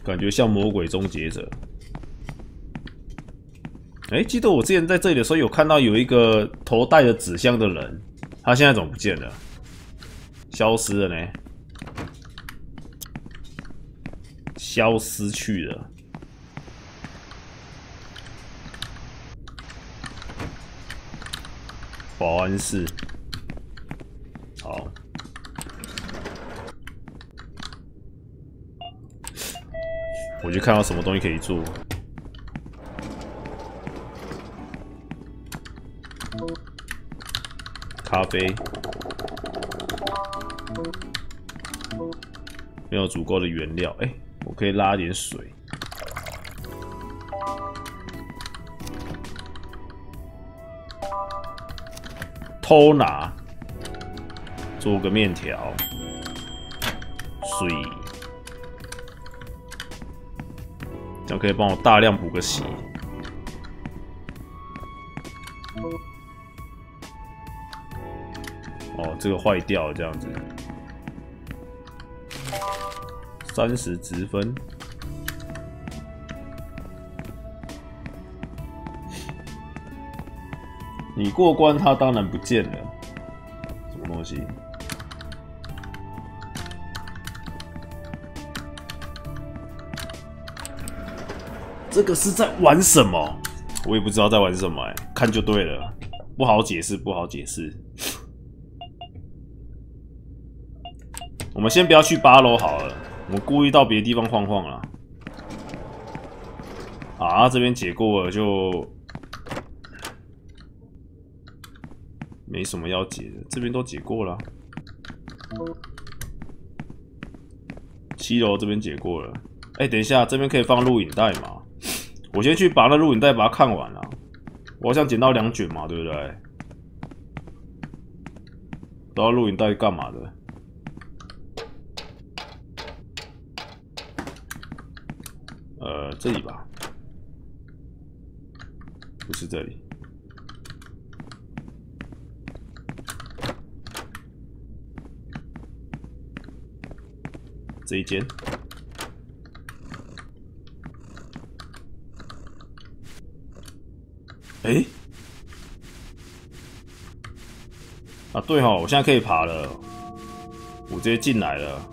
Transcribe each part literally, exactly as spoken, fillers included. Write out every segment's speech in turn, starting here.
感觉像魔鬼终结者。哎、欸，记得我之前在这里的时候有看到有一个头戴着纸箱的人，他现在怎么不见了？消失了呢？消失去了。保安室，好。我就看到什么东西可以做。咖啡，没有足够的原料。哎、欸，我可以拉点水。偷拿，做个面条，水。这样可以帮我大量补个习。哦，这个坏掉了，这样子，三十积分。你过关，它当然不见了。什么东西？这个是在玩什么？我也不知道在玩什么、欸，看就对了，不好解释，不好解释。我们先不要去八楼好了，我们故意到别的地方晃晃啦。啊，这边解过了就没什么要解的，这边都解过了。七楼这边解过了。哎、欸，等一下，这边可以放录影带吗？我先去把那录影带把它看完了。我好像捡到两卷嘛，对不对？不知道录影带干嘛的。呃，这里吧，不是这里。这一间。哎、欸，啊对齁，我现在可以爬了，我直接进来了。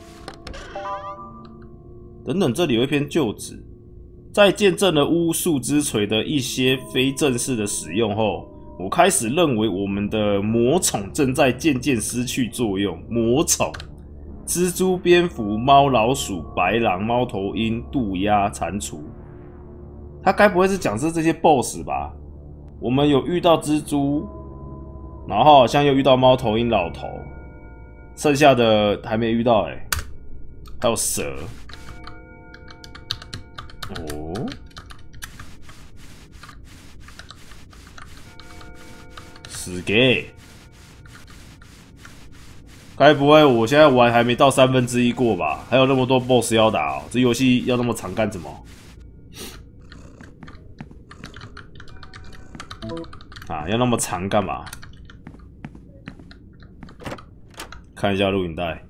等等，这里有一篇旧址，在见证了巫术之锤的一些非正式的使用后，我开始认为我们的魔宠正在渐渐失去作用。魔宠，蜘蛛、蝙蝠、猫、老鼠、白狼、猫头鹰、渡鸦、蟾蜍，他该不会是讲是这些 B O S S 吧？我们有遇到蜘蛛，然后好像又遇到猫头鹰老头，剩下的还没遇到哎、欸，还有蛇。哦，死给！该不会我现在玩还没到三分之一过吧？还有那么多 B O S S 要打哦，这游戏要那么长干什么？啊，要那么长干嘛？看一下录影带。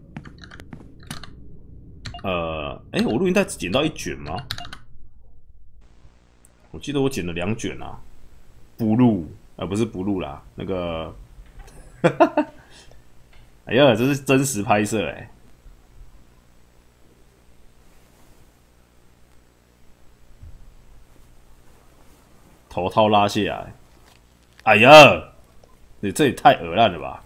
呃，哎、欸，我录影带只捡到一卷吗？我记得我捡了两卷啊。不录，呃，不是不录啦，那个，哎呀，这是真实拍摄哎、欸。头套拉下来。哎呀，你这也太恶烂了吧！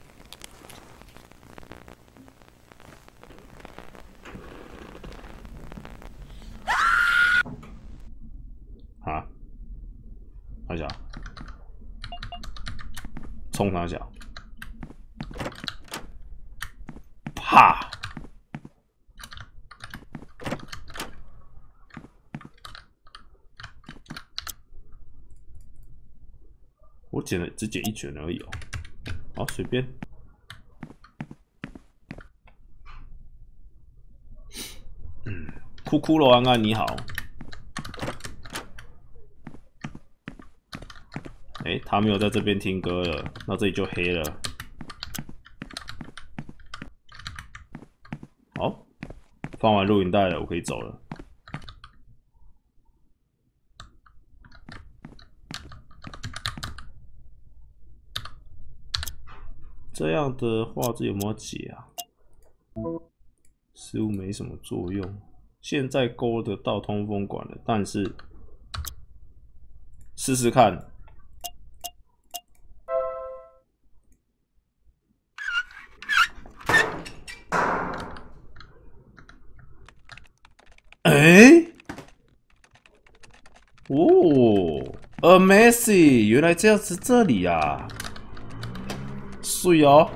啊，看一下，冲他一下，啪！我捡了只捡一卷而已哦，好随便。嗯，酷酷罗安安你好。哎、欸，他没有在这边听歌了，那这里就黑了。好，放完录影带了，我可以走了。 这样的话，这有没有解啊？似乎没什么作用。现在勾得到通风管了，但是试试看。哎、欸，哦 ，Amazing！ 原来这样子，这里啊，水哦。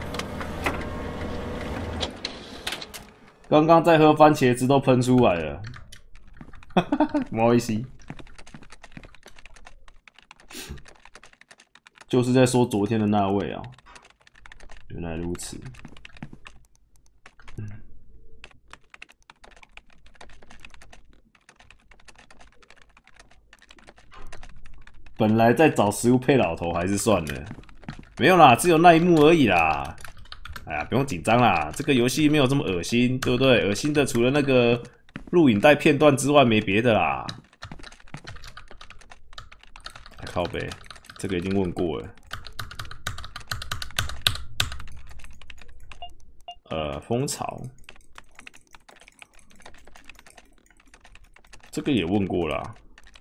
刚刚在喝番茄汁都喷出来了，哈哈哈，不好意思，就是在说昨天的那位啊，原来如此。嗯，本来在找食物配老头，还是算了，没有啦，只有那一幕而已啦。哎呀，不用紧张啦，这个游戏没有这么恶心，对不对？恶心的除了那个录影带片段之外，没别的啦。靠北，这个已经问过了。呃，蜂巢，这个也问过啦。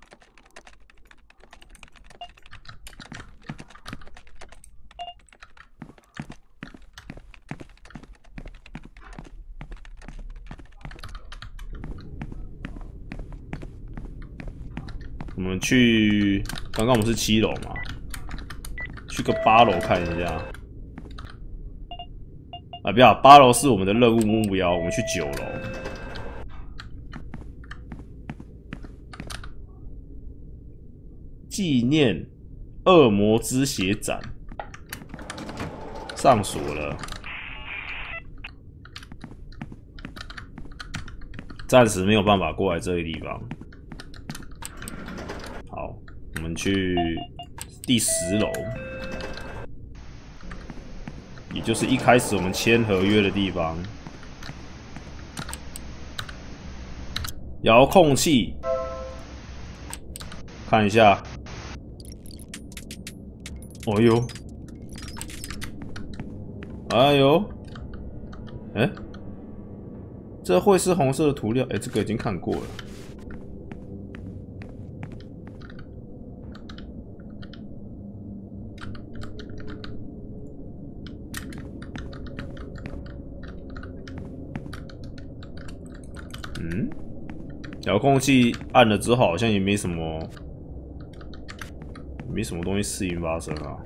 我们去，刚刚我们是七楼嘛，去个八楼看一下。啊，不要，八楼是我们的任务目标，我们去九楼。纪念恶魔之血展上锁了，暂时没有办法过来这个地方。好，我们去第十楼，也就是一开始我们签合约的地方。遥控器，看一下。哦呦，哎呦，哎、欸，这会是红色的涂料？哎、欸，这个已经看过了。嗯，遥控器按了之后，好像也没什么，没什么东西事情发生啊。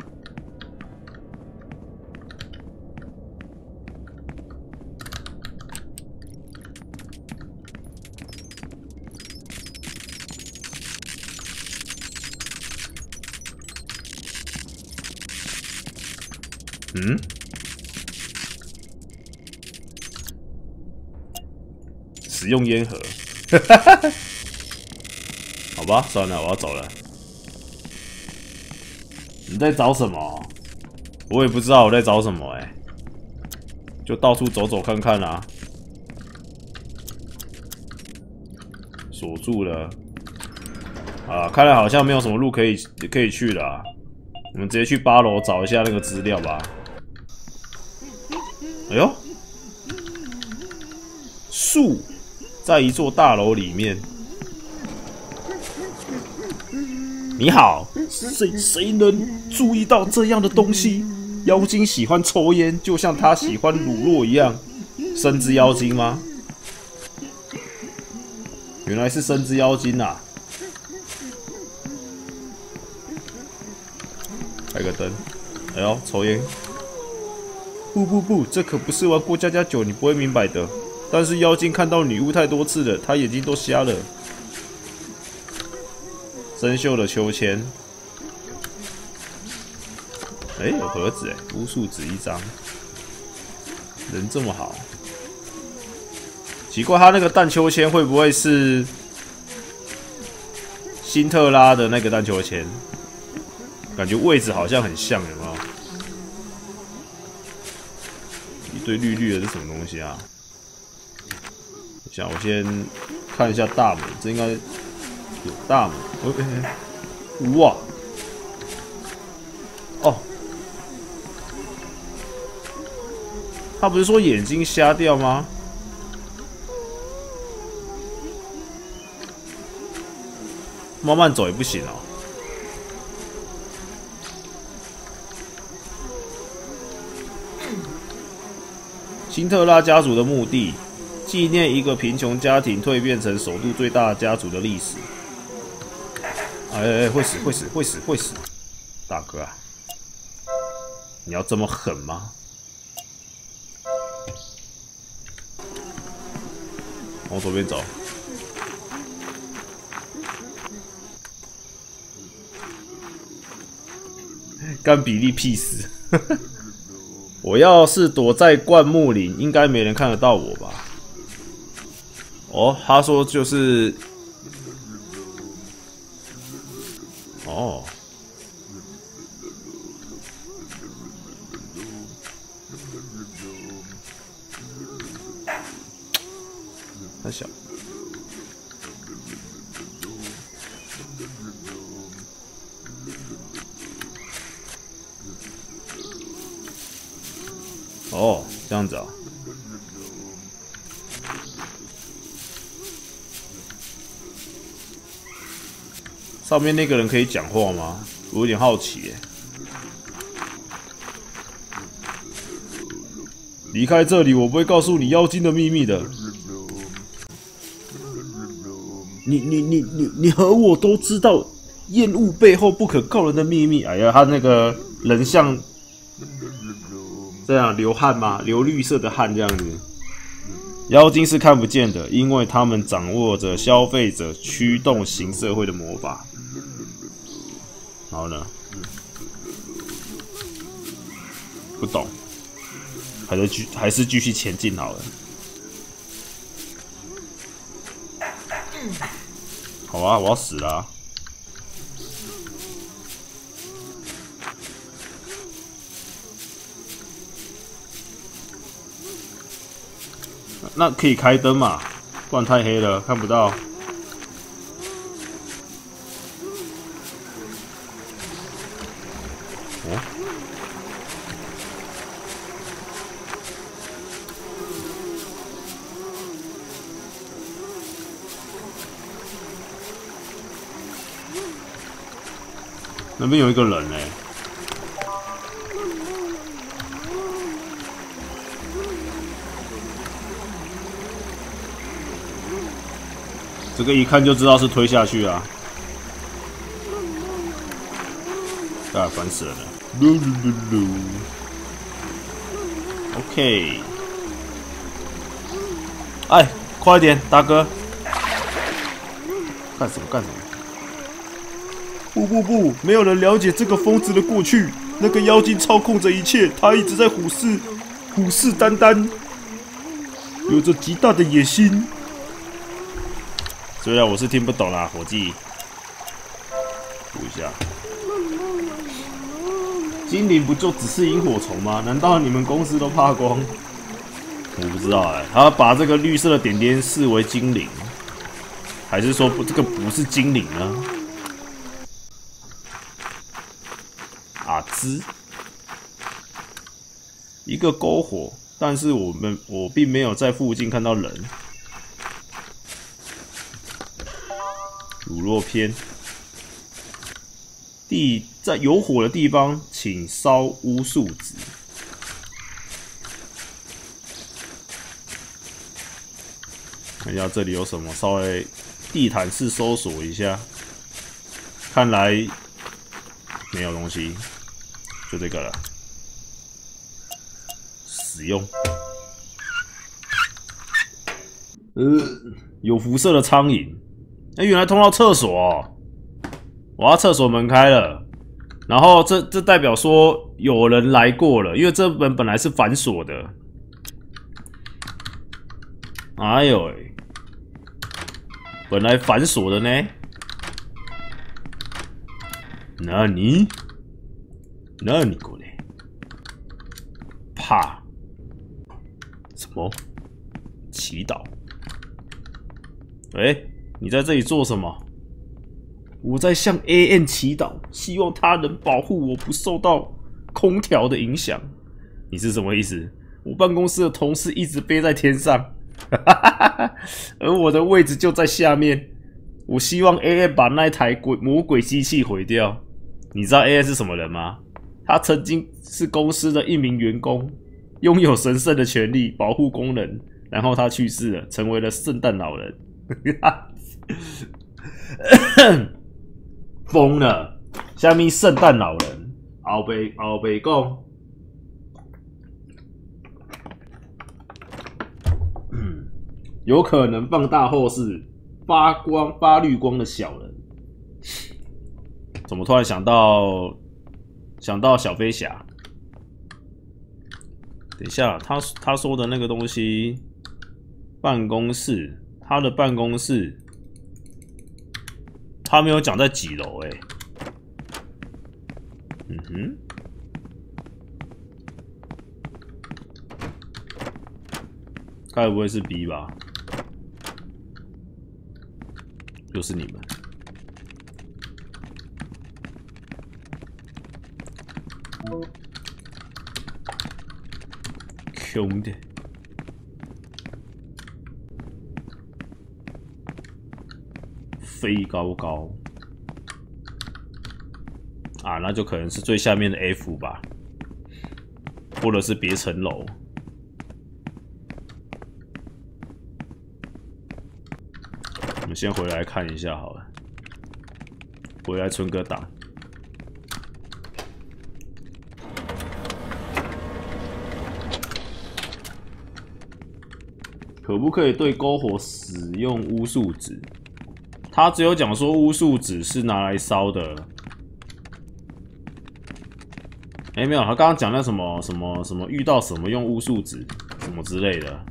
嗯？使用烟盒，好吧，算了，我要走了。你在找什么？我也不知道我在找什么哎、欸，就到处走走看看啦、啊。锁住了，啊，看来好像没有什么路可以可以去了、啊。我们直接去八楼找一下那个资料吧。哎呦，树在一座大楼里面。你好，谁谁能注意到这样的东西？妖精喜欢抽烟，就像他喜欢乳酪一样。深之妖精吗？原来是深之妖精啊！开个灯。哎呦，抽烟！不不不，这可不是玩过家家酒你不会明白的。但是妖精看到女巫太多次了，她眼睛都瞎了。生锈的秋千。哎、欸，有盒子哎，巫术纸一张。人这么好，奇怪，他那个荡秋千会不会是辛特拉的那个荡秋千？感觉位置好像很像，有没有？一堆绿绿的是什么东西啊？等一下，我先看一下大门，这应该有大门。哦，欸欸、哇！哦， 他不是说眼睛瞎掉吗？慢慢走也不行哦。辛特拉家族的墓地，纪念一个贫穷家庭蜕变成首都最大的家族的历史。哎哎哎，会死会死会死会死！大哥啊，你要这么狠吗？往左边走。干比利屁事！我要是躲在灌木林，应该没人看得到我吧？哦，他说就是，哦，太小。哦，这样子啊。上面那个人可以讲话吗？我有点好奇耶。离开这里，我不会告诉你妖精的秘密的。你你你你你和我都知道厌恶背后不可告人的秘密。哎呀，他那个人像这样流汗吗？流绿色的汗这样子。妖精是看不见的，因为他们掌握着消费者驱动型社会的魔法。然后呢？不懂，还是继还是继续前进好了。好啊，我要死了啊！那可以开灯嘛？不然太黑了，看不到。哦，那边有一个人呢、欸。这个一看就知道是推下去啊！啊，烦死了呢 ！OK， 哎，快点，大哥！干什么干什么？不不不，没有人了解这个疯子的过去。那个妖精操控着一切，他一直在虎视虎视眈眈，有着极大的野心。虽然我是听不懂啦，伙计。读一下，精灵不就只是萤火虫吗？难道你们公司都怕光？我不知道哎、欸，他把这个绿色的点点视为精灵，还是说不这个不是精灵呢？啊兹，一个篝火，但是我们我并没有在附近看到人。乳酪篇，地在有火的地方，请烧巫术纸。看一下这里有什么，稍微地毯式搜索一下，看来没有东西，就这个了。使用，呃，有辐射的苍蝇。哎、欸，原来通到厕所哦！我要厕所门开了，然后这这代表说有人来过了，因为这门本来是反锁的。哎呦喂，本来反锁的呢？那你？那你过来？怕？什么？祈祷？喂？你在这里做什么？我在向 A N 祈祷，希望他能保护我不受到空调的影响。你是什么意思？ 我办公室的同事一直飞在天上，而我的位置就在下面。我希望 A M 把那台鬼魔鬼机器毁掉。你知道 A M 是什么人吗？他曾经是公司的一名员工，拥有神圣的权利保护工人，然后他去世了，成为了圣诞老人。疯了！下面圣诞老人，后背后背讲。有可能放大后是发光发绿光的小人。怎么突然想到想到小飞侠？等一下，他他说的那个东西，办公室，他的办公室，他没有讲在几楼哎、欸。嗯哼。该不会是 B 吧？就是你们。兄弟，飞高高啊，那就可能是最下面的 F 吧，或者是别层楼。我们先回来看一下好了，回来存个档。可不可以对篝火使用巫术纸？他只有讲说巫术纸是拿来烧的。哎、欸，没有，他刚刚讲那什么什么什么遇到什么用巫术纸什么之类的。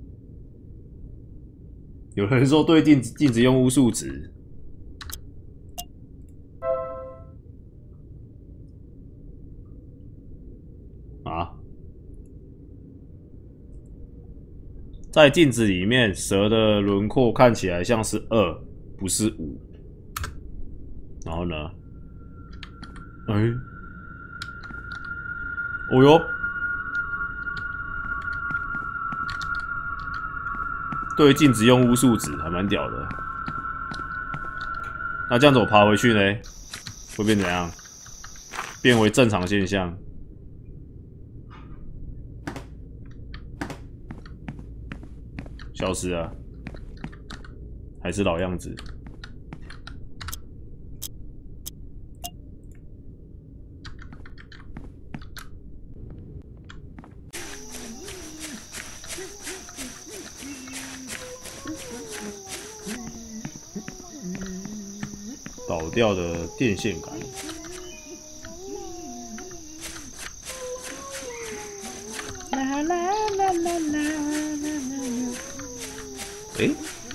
有人说对镜子镜子用巫术纸，啊，在镜子里面，蛇的轮廓看起来像是二，不是五。然后呢？哎、欸，哦哟。对镜子用巫术纸还蛮屌的。那这样子我爬回去呢，会变怎样？变为正常现象。消失啊？还是老样子？倒掉的电线杆。啦啦啦啦啦啦！哎，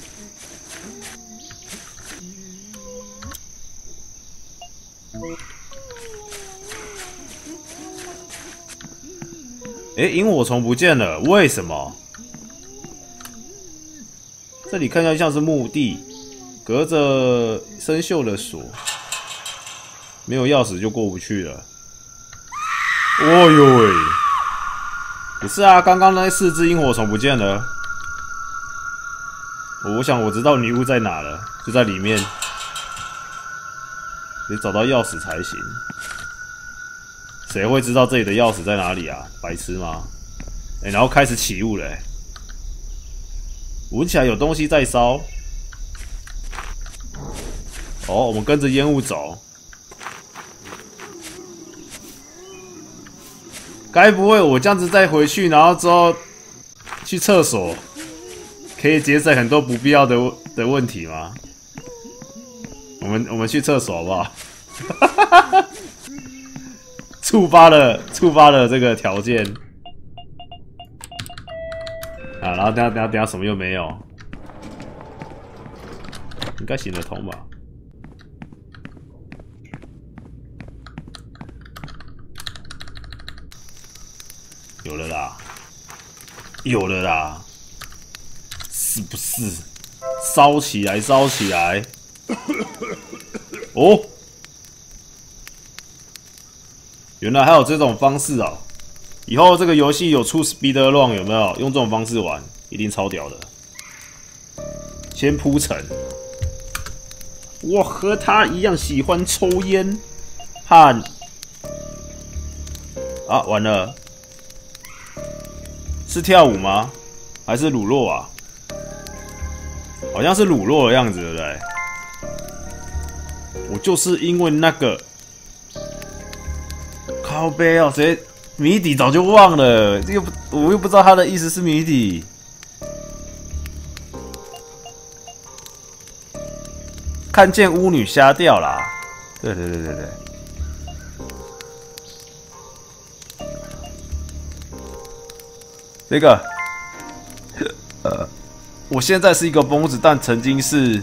哎，萤火虫不见了，为什么？这里看起来像是墓地。隔着生锈的锁，没有钥匙就过不去了。哦呦喂！不是啊，刚刚那四只萤火虫不见了。我想我知道女巫在哪了，就在里面。得找到钥匙才行。谁会知道这里的钥匙在哪里啊？白痴吗？哎、欸，然后开始起雾了、欸，闻起来有东西在烧。哦，我们跟着烟雾走。该不会我这样子再回去，然后之后去厕所，可以节省很多不必要的的问题吗？我们我们去厕所好不好？触发了触发了这个条件啊，然后等下等下等下什么又没有，应该行得通吧？有了啦，有了啦，是不是？烧起来，烧起来！哦，原来还有这种方式哦！ 以后这个游戏有出 Speed Run 有没有？用这种方式玩，一定超屌的。先铺陈，我和他一样喜欢抽烟和啊，完了，是跳舞吗？还是乳酪啊？好像是乳酪的样子，对不对？我就是因为那个靠背哦，谁谜底早就忘了，这个我又不知道他的意思是谜底。看见巫女瞎掉啦，对对对对对。这个，呃，我现在是一个疯子，但曾经是。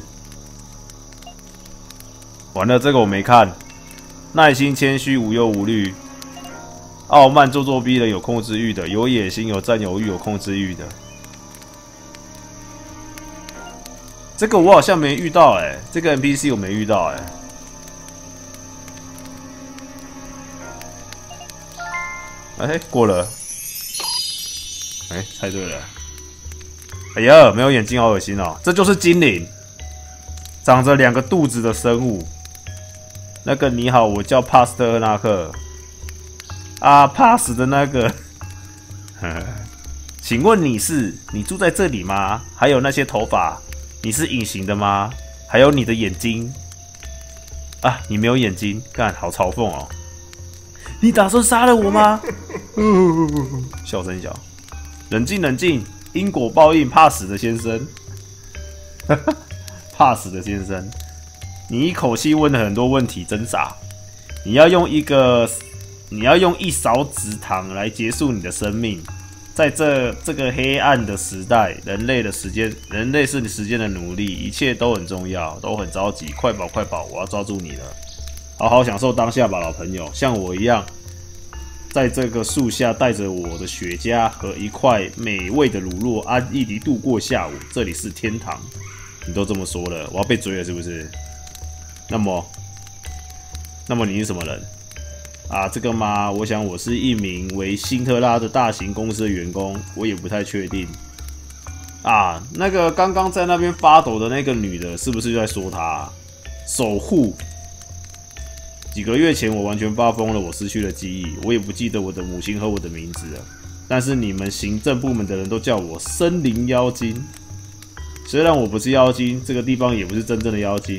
完了，这个我没看。耐心、谦虚、无忧无虑，傲慢、咄咄逼人、有控制欲的，有野心、有占有欲、有控制欲的。这个我好像没遇到哎、欸，这个 N P C 我没遇到哎、欸。哎，过了。哎，猜对了。哎呀，没有眼睛，好恶心哦！这就是精灵，长着两个肚子的生物。那个你好，我叫帕斯特纳克。啊，怕死的那个。请问你是？你住在这里吗？还有那些头发，你是隐形的吗？还有你的眼睛。啊，你没有眼睛，干，好嘲讽哦！你打算杀了我吗？笑声小，冷静冷静，因果报应，怕死的先生。怕死的先生。你一口气问了很多问题，真傻！你要用一个，你要用一勺子糖来结束你的生命。在这这个黑暗的时代，人类的时间，人类是你时间的奴隶，一切都很重要，都很着急。快跑快跑，我要抓住你了！好好享受当下吧，老朋友，像我一样，在这个树下带着我的雪茄和一块美味的乳酪，安逸地度过下午。这里是天堂。你都这么说了，我要被追了是不是？那么，那么你是什么人啊？这个吗？我想我是一名为辛特拉的大型公司的员工，我也不太确定。啊，那个刚刚在那边发抖的那个女的，是不是就在说她守护？几个月前我完全发疯了，我失去了记忆，我也不记得我的母亲和我的名字了。但是你们行政部门的人都叫我森林妖精。虽然我不是妖精，这个地方也不是真正的妖精。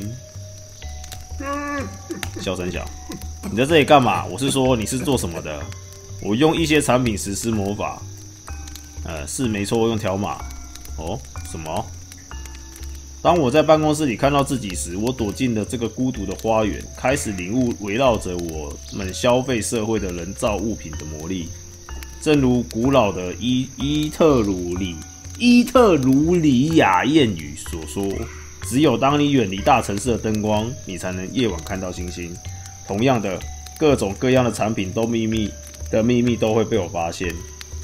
笑声小，你在这里干嘛？我是说你是做什么的？我用一些产品实施魔法。呃，是没错，用条码。哦，什么？当我在办公室里看到自己时，我躲进了这个孤独的花园，开始领悟围绕着我们消费社会的人造物品的魔力。正如古老的伊伊特鲁里伊特鲁里亚谚语所说，只有当你远离大城市的灯光，你才能夜晚看到星星。同样的，各种各样的产品都秘密的秘密都会被我发现。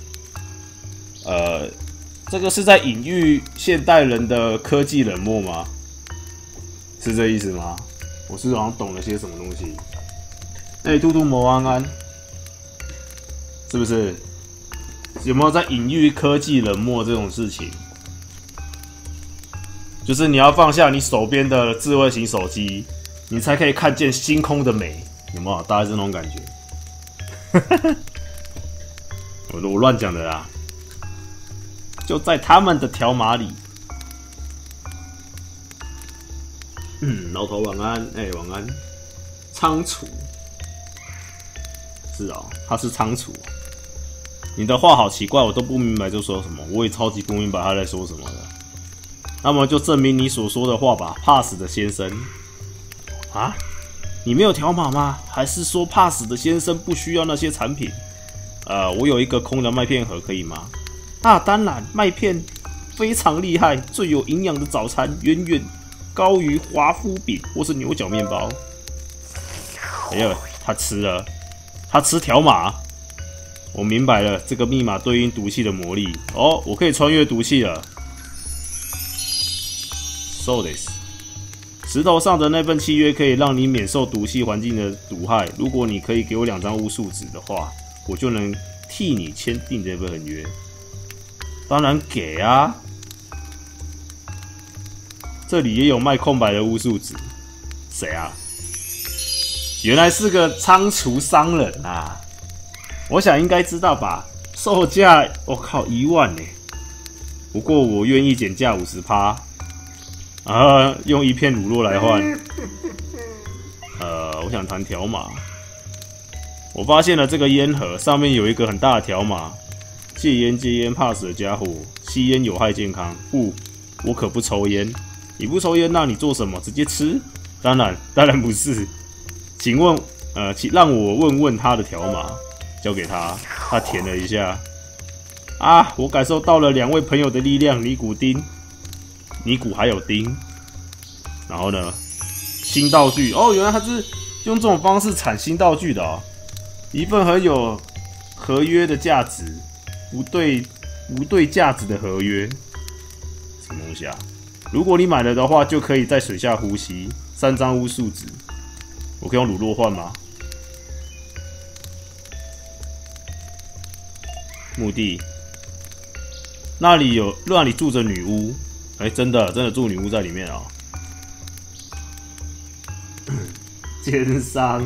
呃，这个是在隐喻现代人的科技冷漠吗？是这意思吗？我是好像懂了些什么东西。哎、欸，兔兔魔安安，是不是？有没有在隐喻科技冷漠这种事情？就是你要放下你手边的智慧型手机，你才可以看见星空的美，有没有？大概是那种感觉。我我乱讲的啦，就在他们的条码里。嗯，老头晚安，哎、欸，晚安。仓储，是哦，他是仓储。你的话好奇怪，我都不明白就说什么，我也超级不明白他在说什么的。那么就证明你所说的话吧，怕死的先生。啊？你没有条码吗？还是说怕死的先生不需要那些产品？呃，我有一个空的麦片盒，可以吗？啊，当然，麦片非常厉害，最有营养的早餐，远远高于华夫饼或是牛角面包。哎呦，他吃了，他吃条码。我明白了，这个密码对应毒气的魔力。哦，我可以穿越毒气了。So this， 石头上的那份契约可以让你免受毒气环境的毒害。如果你可以给我两张巫术纸的话，我就能替你签订这份合约？当然给啊！这里也有卖空白的巫术纸，谁啊？原来是个仓储商人啊！我想应该知道吧？售价我靠一万呢，不过我愿意减价五十趴，啊，用一片乳酪来换。呃，我想谈条码。我发现了这个烟盒，上面有一个很大的条码。戒烟戒烟怕死的家伙，吸烟有害健康。不，我可不抽烟。你不抽烟，那你做什么？直接吃？当然，当然不是。请问，呃，请让我问问他的条码。交给他，他填了一下。啊，我感受到了两位朋友的力量，尼古丁、尼古还有丁。然后呢，新道具哦，原来他是用这种方式产新道具的哦。一份很有合约的价值，不对不对价值的合约，什么东西啊？如果你买了的话，就可以在水下呼吸。三张巫术纸，我可以用乳酪换吗？墓地，那里有那里住着女巫，哎、欸，真的真的住女巫在里面啊、哦。奸商，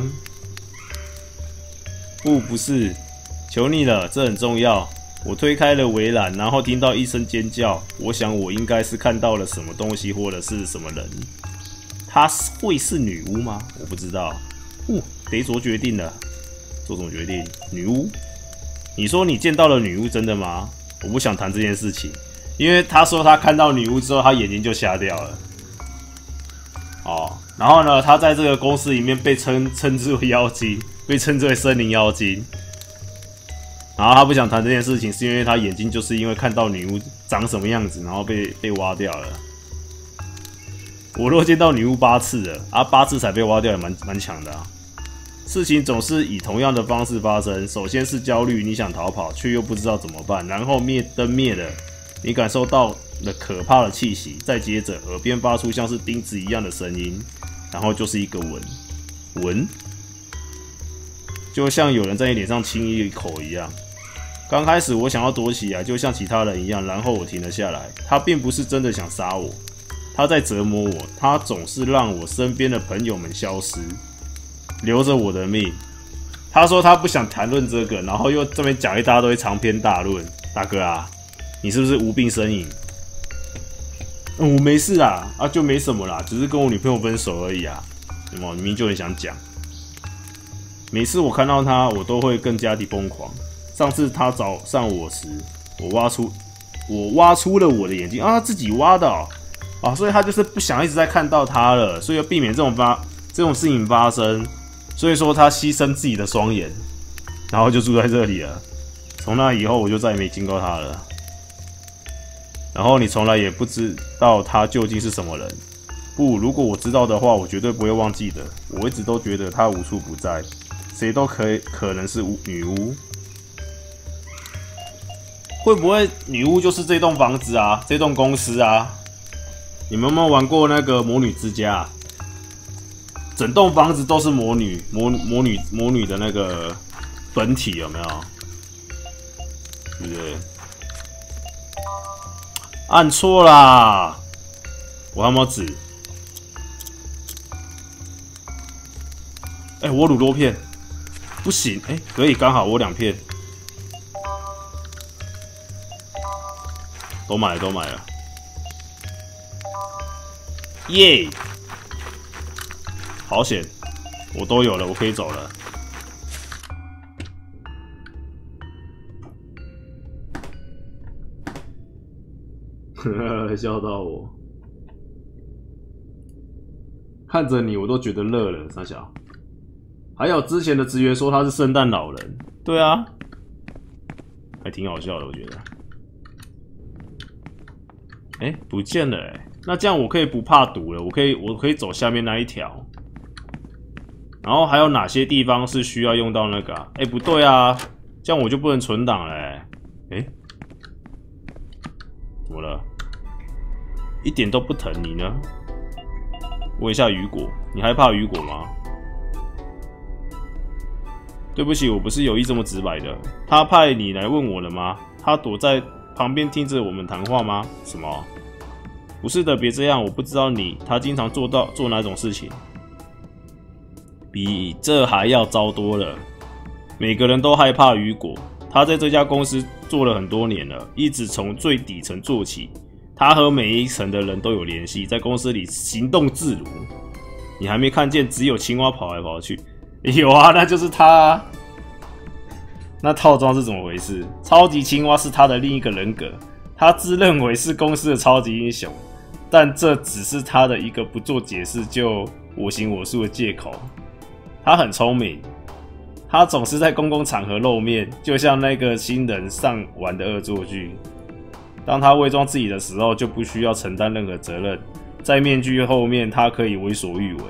不不是，求你了，这很重要。我推开了围栏，然后听到一声尖叫，我想我应该是看到了什么东西或者是什么人。她会是女巫吗？我不知道。哦，得做决定了，做什么决定？女巫？你说你见到了女巫，真的吗？我不想谈这件事情，因为他说他看到女巫之后，他眼睛就瞎掉了。哦，然后呢，他在这个公司里面被称称之为妖精，被称之为森林妖精。然后他不想谈这件事情，是因为他眼睛就是因为看到女巫长什么样子，然后被被挖掉了。我若见到女巫八次了，啊，八次才被挖掉，也蛮蛮强的啊。事情总是以同样的方式发生。首先是焦虑，你想逃跑，却又不知道怎么办。然后灭灯灭了，你感受到了可怕的气息。再接着，耳边发出像是钉子一样的声音，然后就是一个吻，吻，就像有人在你脸上亲一口一样。刚开始我想要躲起来，就像其他人一样，然后我停了下来。他并不是真的想杀我，他在折磨我，他总是让我身边的朋友们消失，留着我的命。他说他不想谈论这个，然后又这边讲一大堆长篇大论。大哥啊，你是不是无病呻吟？嗯，我没事啦，啊就没什么啦，只是跟我女朋友分手而已啊。有没有？明明就很想讲。每次我看到他，我都会更加的疯狂。上次他找上我时，我挖出我挖出了我的眼睛啊，他自己挖的哦。啊，所以他就是不想一直在看到他了，所以要避免这种发这种事情发生，所以说他牺牲自己的双眼，然后就住在这里了。从那以后我就再也没见过他了。然后你从来也不知道他究竟是什么人。不，如果我知道的话，我绝对不会忘记的。我一直都觉得他无处不在，谁都可以可能是女巫。会不会女巫就是这栋房子啊，这栋公司啊？你们有没有玩过那个魔女之家啊？整栋房子都是魔女，魔魔女魔女的那个本体有没有？对不对？按错啦！我还有没有纸？哎、欸，我乳酪片不行，哎、欸，可以，刚好我两片。都买了，都买了，耶！好险，我都有了，我可以走了。呵呵，笑到我，看着你，我都觉得热了，三小。还有之前的职员说他是圣诞老人，对啊，还挺好笑的，我觉得。哎、欸，不见了哎、欸，那这样我可以不怕毒了，我可以我可以走下面那一条。然后还有哪些地方是需要用到那个啊？哎、欸，不对啊，这样我就不能存档了哎、欸。哎、欸，怎么了？一点都不疼你呢？问一下雨果，你害怕雨果吗？ 对不起，我不是有意这么直白的。他派你来问我的吗？他躲在旁边听着我们谈话吗？什么？不是的，别这样，我不知道你。他经常做到做哪种事情？比这还要糟多了。每个人都害怕雨果，他在这家公司做了很多年了，一直从最底层做起。他和每一层的人都有联系，在公司里行动自如。你还没看见只有青蛙跑来跑去？有啊，那就是他啊。那套装是怎么回事？超级青蛙是他的另一个人格，他自认为是公司的超级英雄，但这只是他的一个不做解释就我行我素的借口。他很聪明，他总是在公共场合露面，就像那个新人上玩的恶作剧。当他伪装自己的时候，就不需要承担任何责任。在面具后面，他可以为所欲为。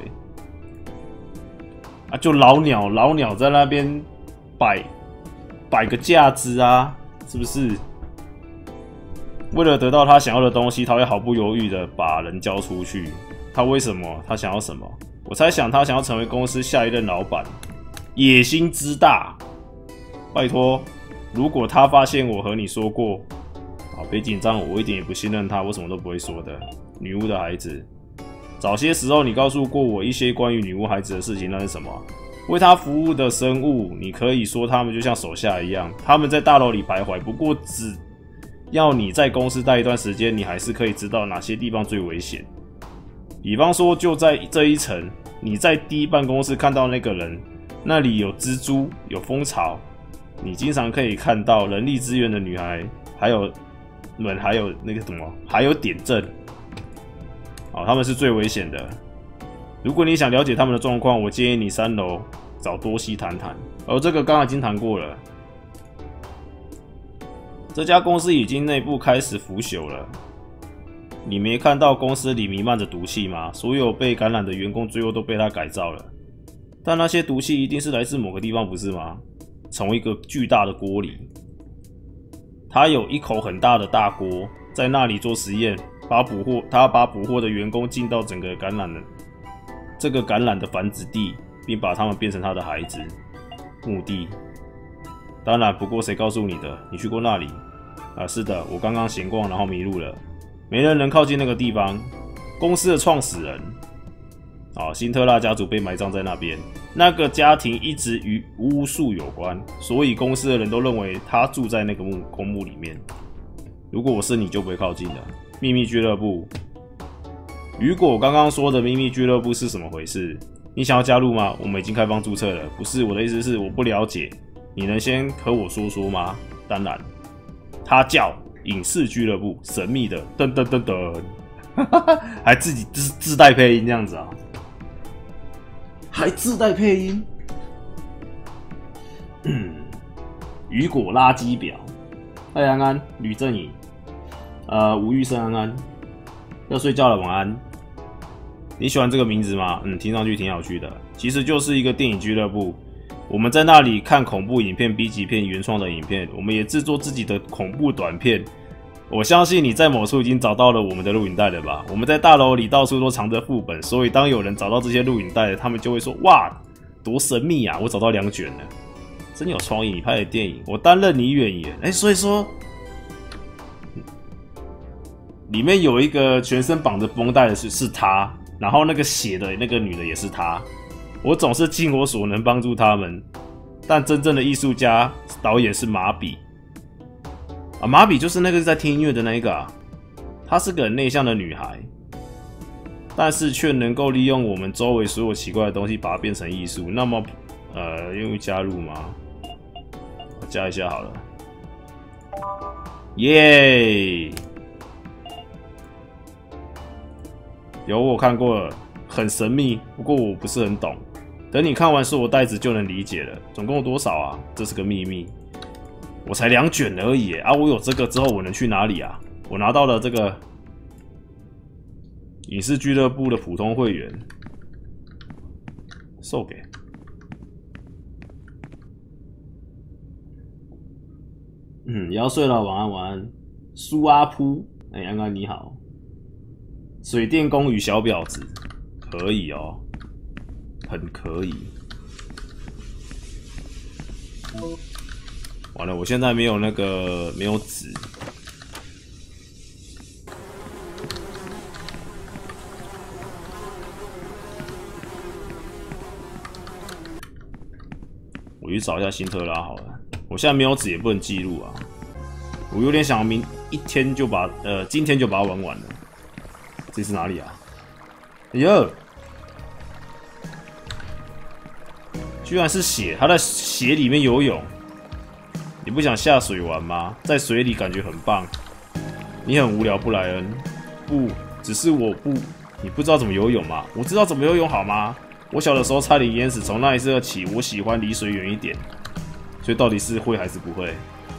啊，就老鸟，老鸟在那边摆摆个架子啊，是不是？为了得到他想要的东西，他会毫不犹豫的把人交出去。他为什么？他想要什么？我猜想他想要成为公司下一任老板，野心之大。拜托，如果他发现我和你说过，啊，别紧张，我一点也不信任他，我什么都不会说的。女巫的孩子，早些时候你告诉过我一些关于女巫孩子的事情，那是什么？为他服务的生物，你可以说他们就像手下一样，他们在大楼里徘徊，不过只要你在公司待一段时间，你还是可以知道哪些地方最危险。比方说，就在这一层，你在第一办公室看到那个人，那里有蜘蛛，有蜂巢，你经常可以看到人力资源的女孩，还有们，还有那个什么，还有点阵，哦，他们是最危险的。如果你想了解他们的状况，我建议你三楼找多西谈谈。而这个刚刚已经谈过了，这家公司已经内部开始腐朽了。你没看到公司里弥漫着毒气吗？所有被感染的员工最后都被他改造了，但那些毒气一定是来自某个地方，不是吗？从一个巨大的锅里，他有一口很大的大锅，在那里做实验，把捕获他把捕获的员工进到整个感染的这个感染的繁殖地，并把他们变成他的孩子。目的，当然，不过谁告诉你的？你去过那里？啊，是的，我刚刚闲逛，然后迷路了。没人能靠近那个地方。公司的创始人，啊，辛特拉家族被埋葬在那边。那个家庭一直与巫术有关，所以公司的人都认为他住在那个墓公墓里面。如果我是你，就不会靠近了。秘密俱乐部，如果我刚刚说的秘密俱乐部是什么回事？你想要加入吗？我们已经开放注册了。不是，我的意思是我不了解，你能先和我说说吗？当然，它叫影视俱乐部，神秘的，噔噔噔噔，还自己自自带配音这样子啊，还自带配音。嗯，雨果垃圾表，嗨安安，吕正颖，呃，吴玉生安安，要睡觉了，晚安。你喜欢这个名字吗？嗯，听上去挺有趣的。其实就是一个电影俱乐部，我们在那里看恐怖影片、B 级片、原创的影片，我们也制作自己的恐怖短片。我相信你在某处已经找到了我们的录影带了吧？我们在大楼里到处都藏着副本，所以当有人找到这些录影带，他们就会说：“哇，多神秘啊！我找到两卷了，真有创意！你拍的电影，我担任你演员。”哎，所以说里面有一个全身绑着绷带的是是他。然后那个写的那个女的也是她，我总是尽我所能帮助他们，但真正的艺术家导演是马比啊，马比就是那个在听音乐的那一个啊，她是个很内向的女孩，但是却能够利用我们周围所有奇怪的东西把它变成艺术。那么，呃，愿意加入吗？我加一下好了，耶、yeah!有我看过了，很神秘，不过我不是很懂。等你看完所有袋子就能理解了。总共有多少啊？这是个秘密。我才两卷而已啊！我有这个之后，我能去哪里啊？我拿到了这个影视俱乐部的普通会员，授给。嗯，也要睡了，晚安晚安。苏阿扑，哎、欸，安安你好。水电工与小婊子，可以哦，很可以。 完了，我现在没有那个没有纸。我去找一下辛特拉好了。我现在没有纸也不能记录啊。我有点想明一天就把呃今天就把它玩完了。这是哪里啊？哎呦！居然是血，他在血里面游泳。你不想下水玩吗？在水里感觉很棒。你很无聊，布莱恩。不，只是我不，你不知道怎么游泳吗？我知道怎么游泳，好吗？我小的时候差点淹死，从那一刻起，我喜欢离水远一点。所以到底是会还是不会？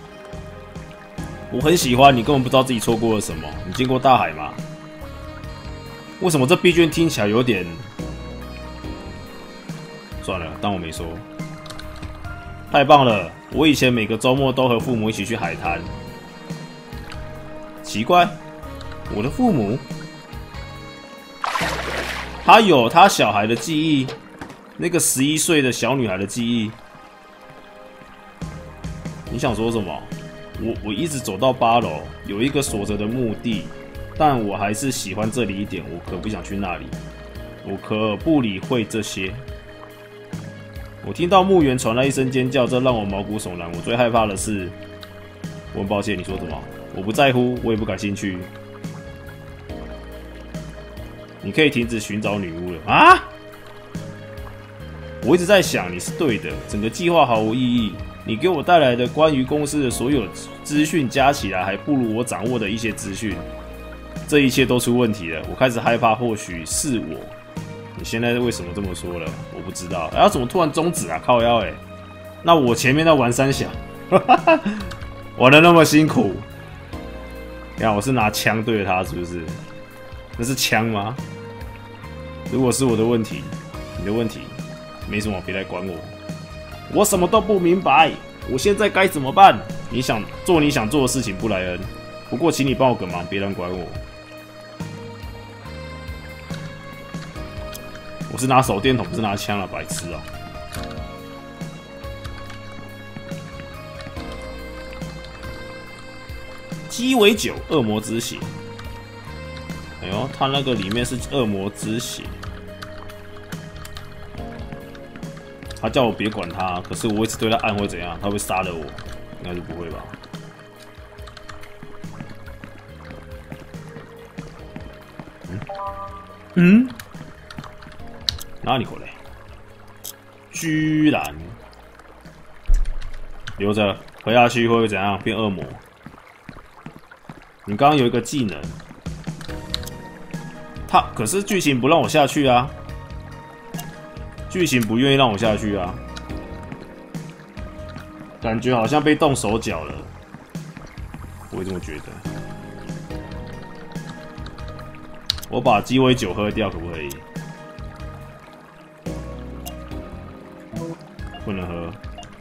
我很喜欢，你根本不知道自己错过了什么。你见过大海吗？为什么这 B G M 听起来有点……算了，当我没说。太棒了！我以前每个周末都和父母一起去海滩。奇怪，我的父母，他有他小孩的记忆，那个十一岁的小女孩的记忆。你想说什么？我我一直走到八楼，有一个锁着的墓地，但我还是喜欢这里一点，我可不想去那里，我可不理会这些。我听到墓园传来一声尖叫，这让我毛骨悚然。我最害怕的是，我很抱歉，你说什么？我不在乎，我也不感兴趣。你可以停止寻找女巫了啊！我一直在想，你是对的，整个计划毫无意义。你给我带来的关于公司的所有资讯加起来，还不如我掌握的一些资讯。这一切都出问题了，我开始害怕，或许是我。你现在为什么这么说了？我不知道。哎、啊，怎么突然终止啊？靠腰哎、欸！那我前面在玩三小，玩的那么辛苦。你看我是拿枪对着他，是不是？那是枪吗？如果是我的问题，你的问题，没什么，别来管我。我什么都不明白，我现在该怎么办？你想做你想做的事情，布莱恩。不过，请你帮我个忙，别人管我。我是拿手电筒，不是拿枪了，白痴哦、喔！鸡尾酒，恶魔之血。哎呦，他那个里面是恶魔之血。他叫我别管他，可是我一直对他暗会怎样？他会杀了我？应该是不会吧？嗯？嗯？哪里过来？居然留着，回下去会不会怎样？变恶魔？你刚刚有一个技能，他可是剧情不让我下去啊！剧情不愿意让我下去啊！感觉好像被动手脚了，我也这么觉得。我把鸡尾酒喝掉可不可以？不能喝。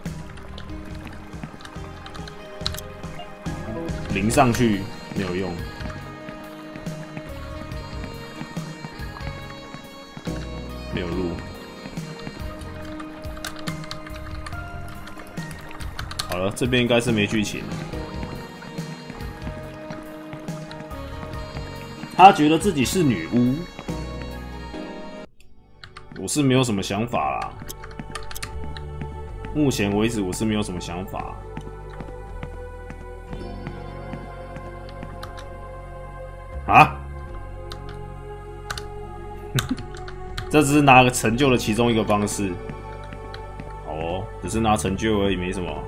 淋上去没有用。没有路。好了，这边应该是没剧情。他觉得自己是女巫，我是没有什么想法啦。目前为止，我是没有什么想法。啊？这只是拿个成就的其中一个方式。好哦，只是拿成就而已，没什么。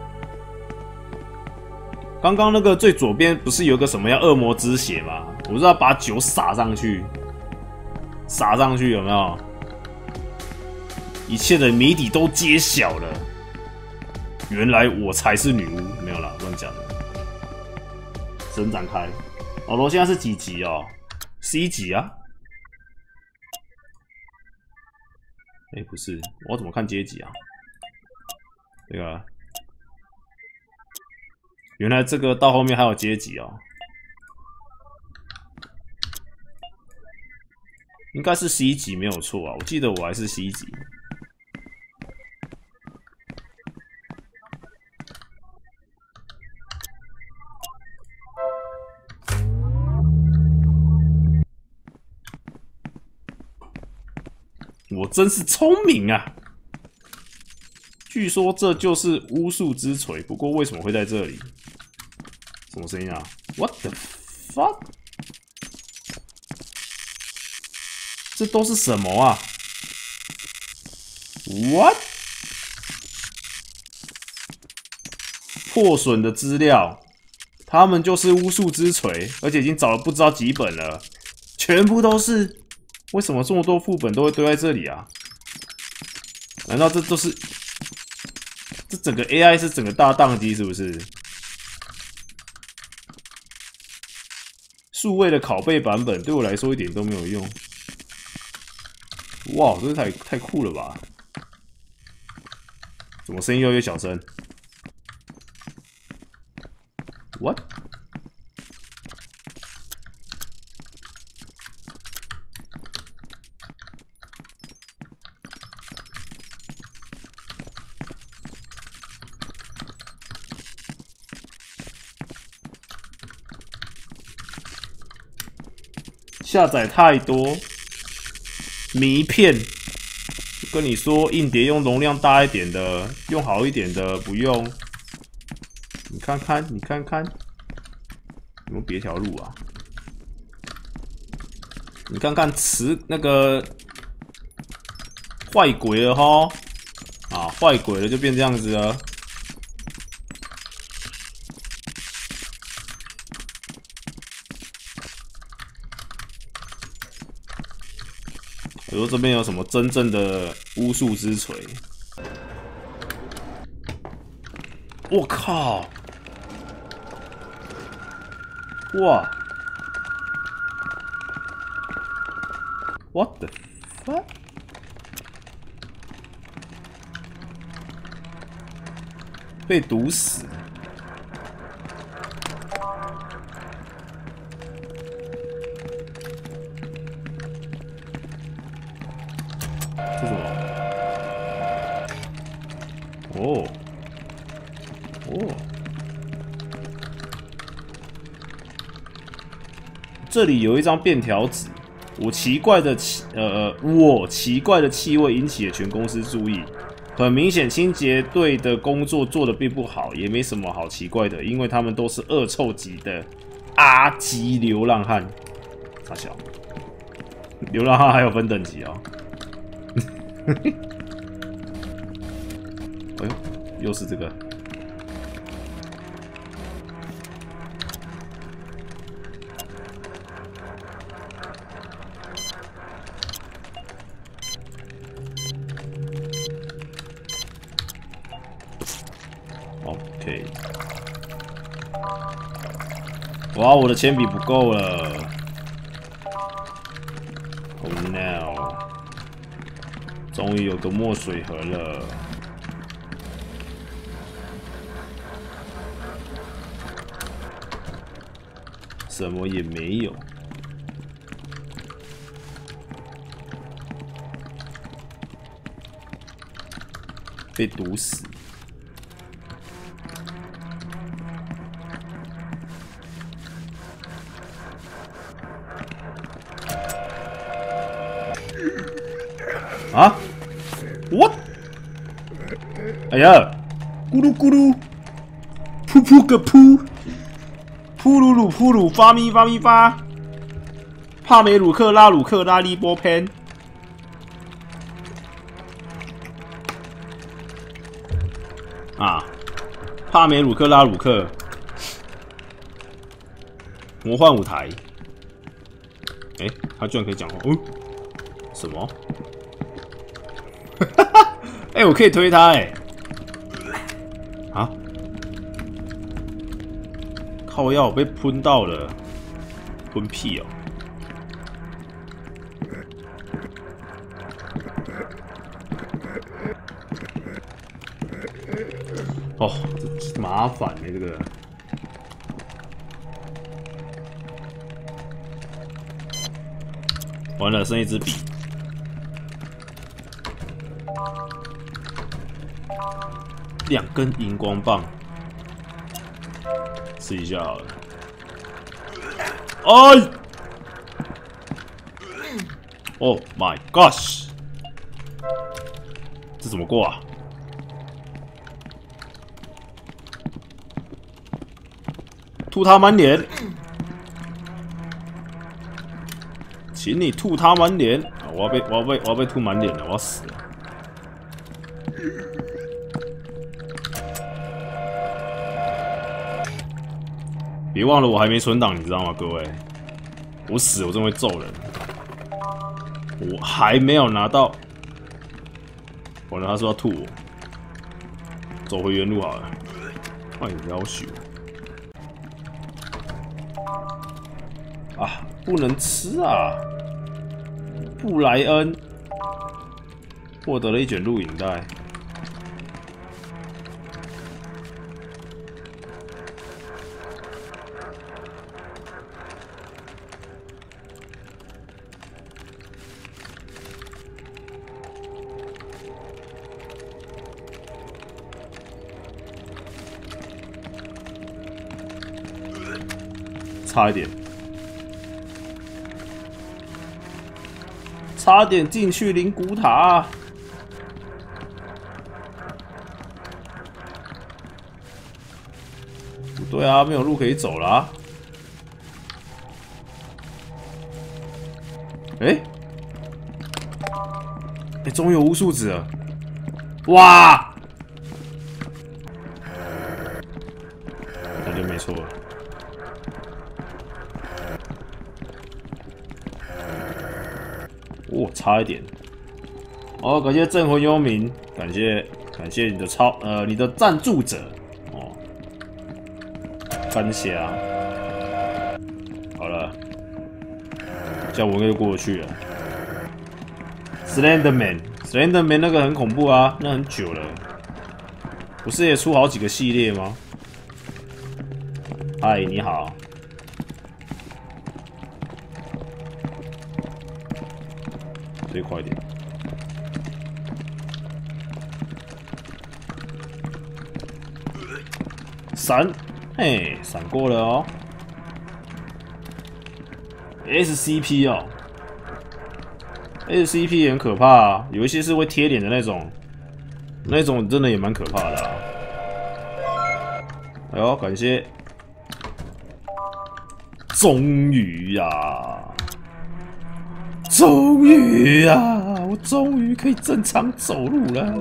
刚刚那个最左边不是有个什么样恶魔之血吗？我是要把酒洒上去，洒上去有没有？一切的谜底都揭晓了。原来我才是女巫，没有啦，乱讲的。神展开，老罗现在是几级哦 ？C 级啊？哎、欸，不是，我要怎么看阶级啊？这个，原来这个到后面还有阶级哦。应该是 C 级没有错啊，我记得我还是 C 级。 我真是聪明啊！据说这就是巫术之锤，不过为什么会在这里？什么声音啊 ？What the fuck？ 这都是什么啊 ？What？ 破损的资料，他们就是巫术之锤，而且已经找了不知道几本了，全部都是。为什么这么多副本都会堆在这里啊？难道这都是？这整个 A I 是整个大宕机是不是？数位的拷贝版本对我来说一点都没有用。哇，这太太酷了吧！怎么声音越来越小声 ？What？ 下载太多迷片，跟你说硬碟用容量大一点的，用好一点的不用。你看看，你看看，有没有别条路啊？你看看磁那个坏鬼了齁，啊，坏鬼了就变这样子了。我说这边有什么真正的巫术之锤？我靠！哇 ！What the fuck？ 被毒死！这是什么？哦，哦，这里有一张便条纸。我奇怪的气，呃，我奇怪的气味引起了全公司注意。很明显，清洁队的工作做得并不好，也没什么好奇怪的，因为他们都是恶臭级的阿级流浪汉。傻小，流浪汉还有分等级哦。哎呦，又是这个。OK。哇，我的铅笔不够了。Oh no！ 终于有个墨水盒了。什么也没有。被毒死。啊 ？What？ 哎呀，咕噜咕噜，噗噗个噗，噗噜噜噗噜，发咪发咪发，帕梅鲁克拉鲁克拉利波潘。啊，帕梅鲁克拉鲁克，魔幻舞台。哎、欸，他居然可以讲话，哦，什么？哎、欸，我可以推他哎、欸！啊！靠腰，我被喷到了，喷屁哦！哦，这麻烦哎、欸，这个。完了，剩一支笔。两根荧光棒，试一下好了。哎 ！Oh my gosh！ 这怎么过啊？吐他满脸，请你吐他满脸！我要被我要被我要被吐满脸了，我要死了！别忘了我还没存档，你知道吗，各位？我死我真会揍人！我还没有拿到，完了，他说要吐我，走回原路好了。哎，要死！啊，不能吃啊！布莱恩获得了一卷录影带。差一点，差点进去灵骨塔。不对啊，没有路可以走了、啊。哎、欸，哎、欸，终于有巫术子了！哇，感觉没错了。哦，差一点。哦，感谢镇魂幽冥，感谢感谢你的超呃你的赞助者哦，感谢啊。好了，这样我就过去了。Slenderman，Slenderman 那个很恐怖啊，那很久了，不是也出好几个系列吗？嗨，你好。最快一点，闪，嘿，闪过了哦。S C P 哦 ，S C P 也很可怕啊，有一些是会贴脸的那种，那种真的也蛮可怕的啊。哎呦，感谢，终于呀、啊！终于啊！我终于可以正常走路了。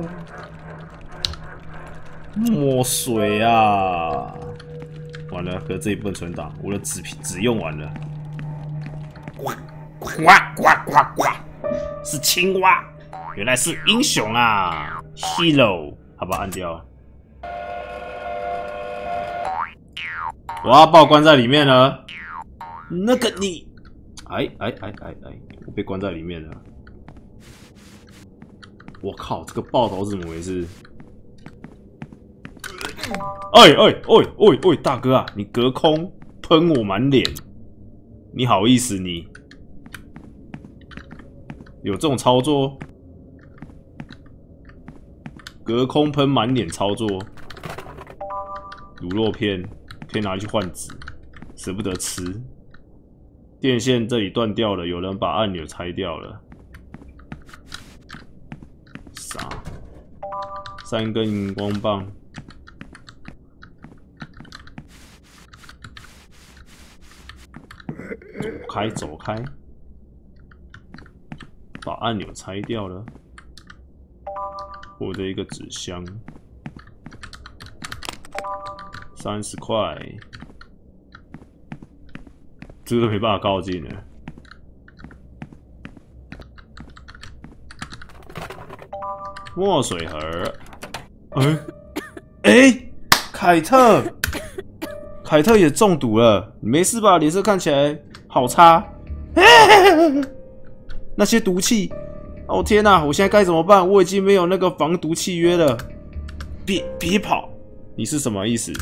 墨水啊！完了，可是这一部分存档，我的纸纸用完了。呱呱呱呱呱！是青蛙，原来是英雄啊 ！Hero， 好吧，按掉。我要把我关在里面了。那个你。哎哎哎哎哎！我被关在里面了。我靠，这个爆头是怎么回事？哎哎哎哎哎，大哥啊，你隔空喷我满脸，你好意思你？有这种操作？隔空喷满脸操作，卤肉片可以拿去换纸，舍不得吃。电线这里断掉了，有人把按钮拆掉了。傻，三根荧光棒。走开，走开！把按钮拆掉了。获得一个纸箱，三十块。这个都没办法靠近了。墨水盒，哎、欸，哎、欸，凯特，凯特也中毒了，你没事吧？脸色看起来好差。欸、那些毒气，哦天哪、啊！我现在该怎么办？我已经没有那个防毒契约了。别别跑！你是什么意思？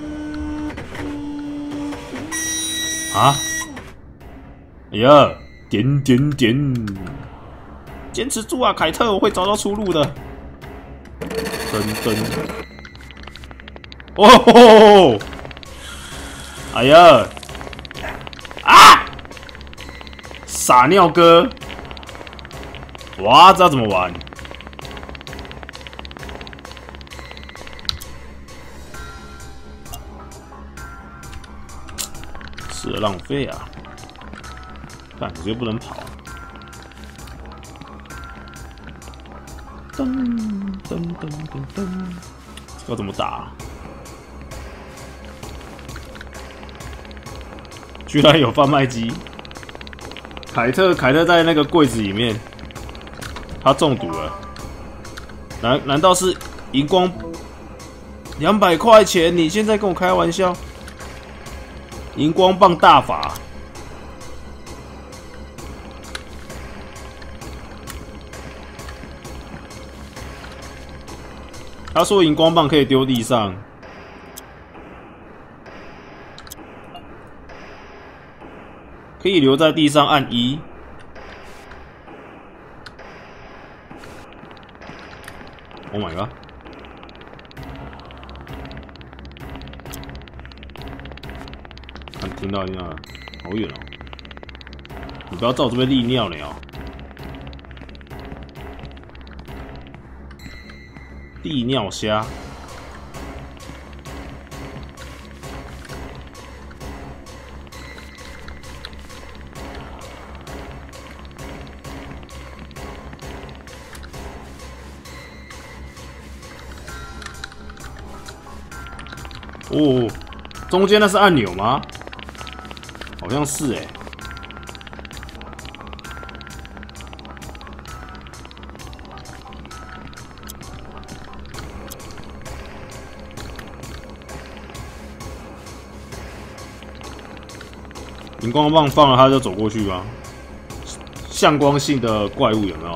啊！哎呀，点点点！坚持住啊，凯特，我会找到出路的。噔噔！哦吼吼！哎呀！啊！傻尿哥！哇，这要怎么玩？ 的浪费啊！看，我觉得不能跑。噔噔噔噔噔，要怎么打、啊？居然有贩卖机！凯特，凯特在那个柜子里面，他中毒了。难难道是荧光？两百块钱？你现在跟我开玩笑？荧光棒大法。他说荧光棒可以丢地上，可以留在地上按一。Oh my god！ 看，听到听到了，好远哦！你不要在我这边利尿了哦！地尿虾。哦，中间那是按钮吗？好像是哎、欸。荧光棒放了，他就走过去吗？向光性的怪物有没有？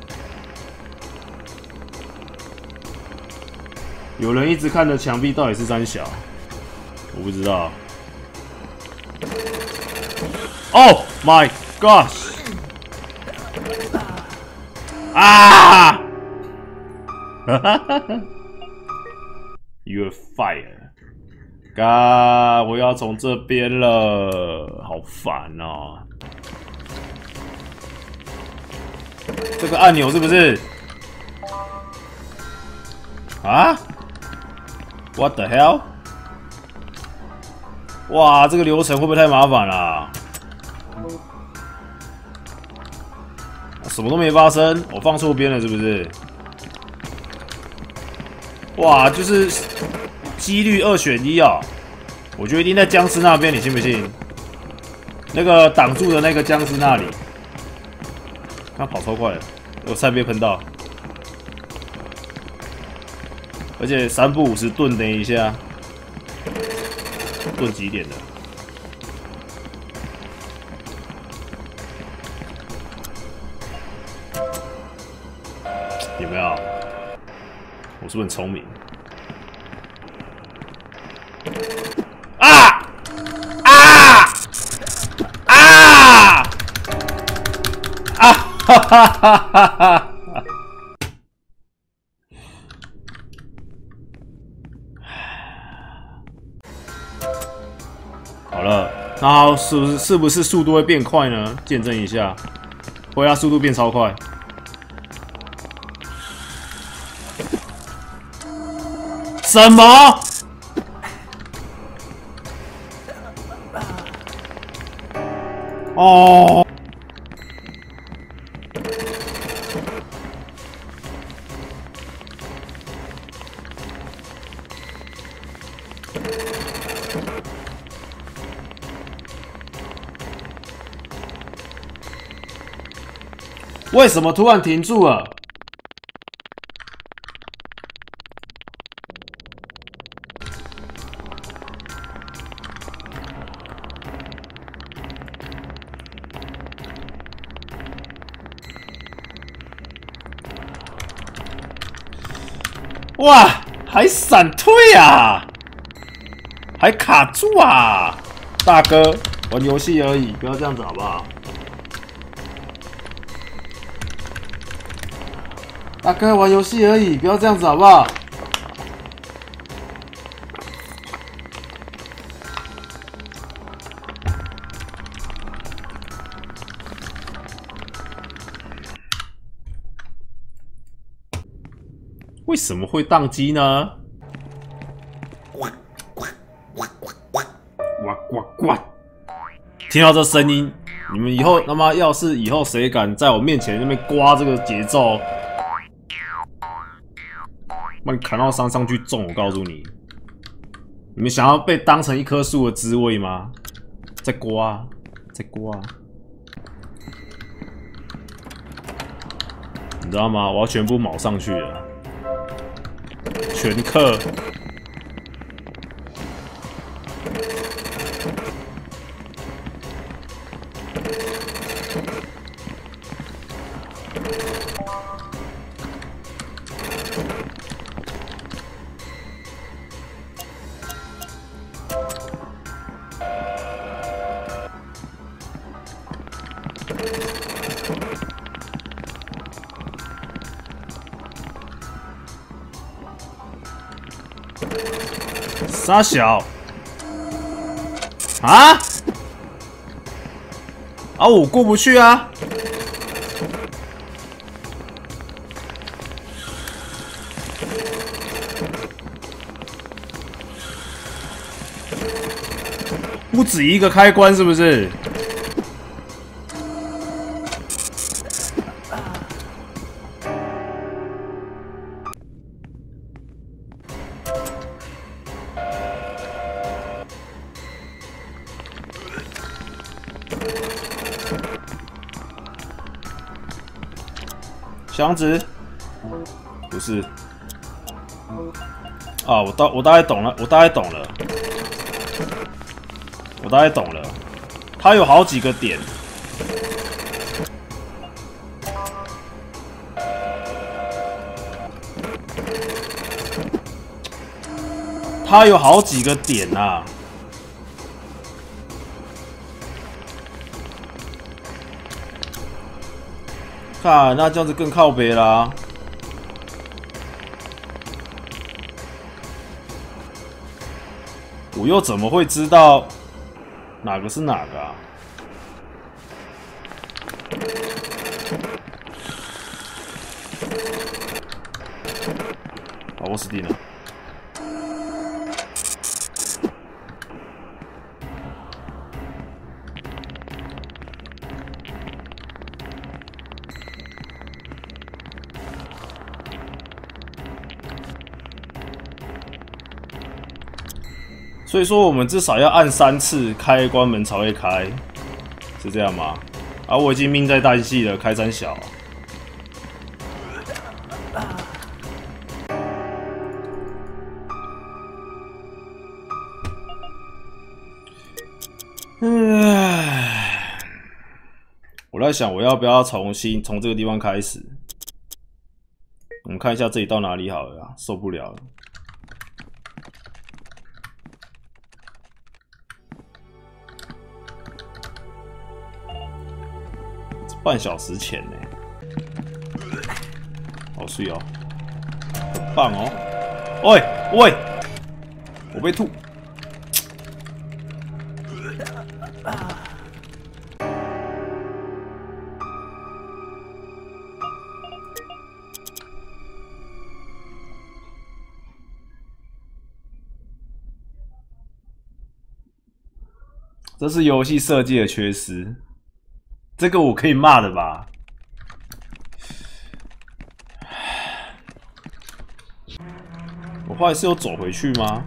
有人一直看着墙壁，到底是三小？我不知道。Oh my gosh！ 啊！哈哈哈哈 ！You're fired！ 嘎，我要从这边了，好烦哦！这个按钮是不是？啊 ？What the hell？ 哇，这个流程会不会太麻烦了、啊？什么都没发生，我放错边了是不是？哇，就是几率二选一啊！我觉得一定在僵尸那边，你信不信？那个挡住的那个僵尸那里，他跑超快了，我差点被喷到，而且三不五时顿等一下，顿几点的？有没有？我是不是很聪明？啊！啊！啊！啊！哈哈哈哈哈！好了，那是不是是不是速度会变快呢？见证一下，会让速度变超快。什么？哦。为什么突然停住了？哇，还闪退啊，还卡住啊！大哥，玩游戏而已，不要这样子好不好？大哥，玩游戏而已，不要这样子好不好？为什么会宕机呢？呱呱呱呱呱呱呱呱！ 听到这声音，你们以后他妈要是以后谁敢在我面前那边刮这个节奏，把你砍到山上去种，我告诉你，你们想要被当成一棵树的滋味吗？再刮，再刮，你知道吗？我要全部卯上去了，全克。傻小啊啊！我过不去啊！不止一个开关是不是？箱子不是啊，我大我大概懂了，我大概懂了，我大概懂了，它有好几个点，它有好几个点啊。看，那这样子更靠北啦。我又怎么会知道哪个是哪个啊？啊，我死定了！所以说，我们至少要按三次开关门才会开，是这样吗？啊，我已经命在旦夕了，开三小。唉，我在想，我要不要重新从这个地方开始？我们看一下这里到哪里好了啊，受不了了。半小时前呢，好水哦，很棒哦！喂喂，我被吐。这是游戏设计的缺失。这个我可以骂的吧？我后来是有走回去吗？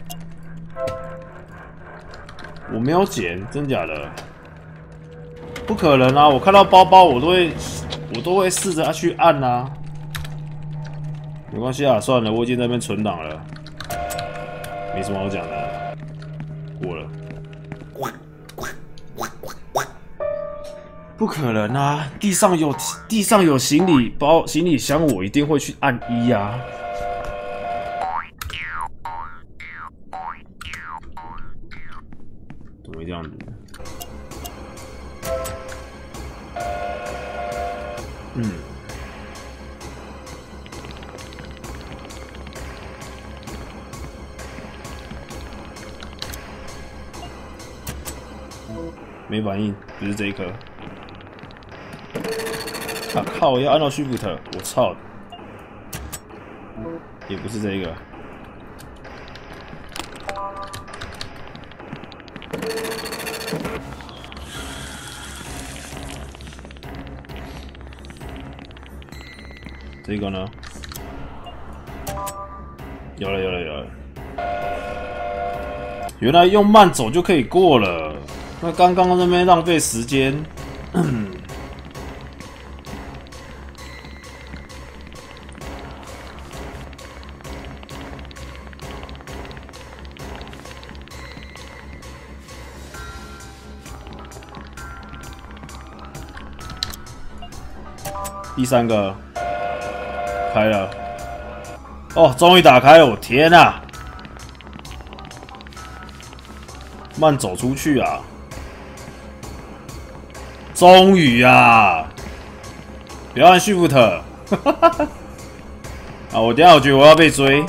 我没有捡，真假的？不可能啊！我看到包包，我都会，我都会试着去按啊。没关系啊，算了，我已经在那边存档了，没什么好讲的，过了。不可能啊！地上有地上有行李包、行李箱，我一定会去按一啊！怎么会这样子？嗯，没反应，不是这一颗。啊靠！我要按到 Shift， 我操！也不是这一个。 这个呢？有了有了有了，原来用慢走就可以过了。那刚刚那边浪费时间。第三个开了，哦，终于打开了！我天啊，慢走出去啊！终于啊！不要按 Shift， 啊！我等一下我觉得我要被追，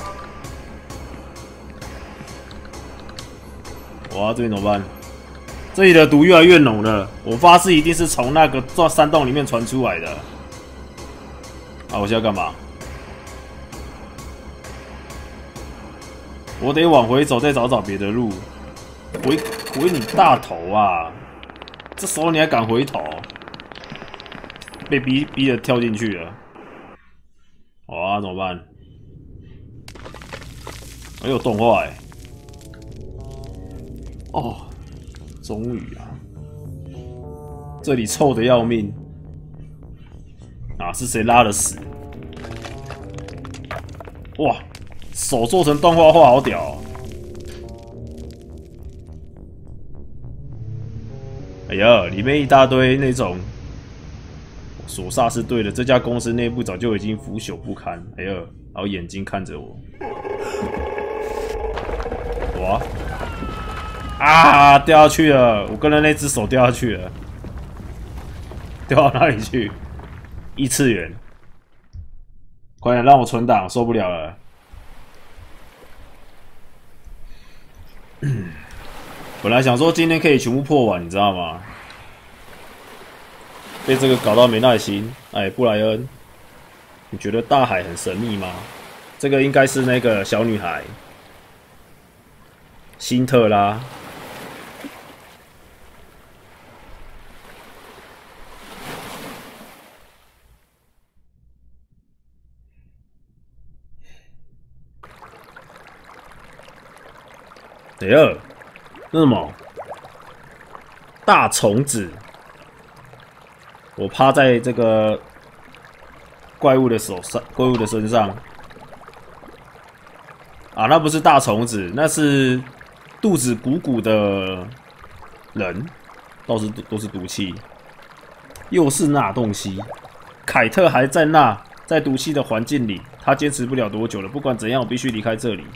哇，这边怎么办？这里的毒越来越浓了，我发誓一定是从那个山洞里面传出来的。啊！我现在干嘛？我得往回走，再找找别的路。回回你大头啊！这时候你还敢回头？被逼逼着跳进去了。哇，怎么办？还有动画哎、欸！哦，终于啊！这里臭得要命。啊！是谁拉的屎？哇！手做成动画画，好屌哦！哎呀，里面一大堆那种索萨是对的，这家公司内部早就已经腐朽不堪。哎呀，然后眼睛看着我，哇！啊！掉下去了！我跟着那只手掉下去了，掉到哪里去？异次元，快点让我存档，受不了了。本来想说今天可以全部破完，你知道吗？被这个搞到没耐心。哎，布莱恩，你觉得大海很神秘吗？这个应该是那个小女孩，辛特拉。哎呀，那什么大虫子？我趴在这个怪物的手上，怪物的身上。啊，那不是大虫子，那是肚子鼓鼓的人，倒是都是毒气。又是那东西，凯特还在那，在毒气的环境里，他坚持不了多久了。不管怎样，我必须离开这里。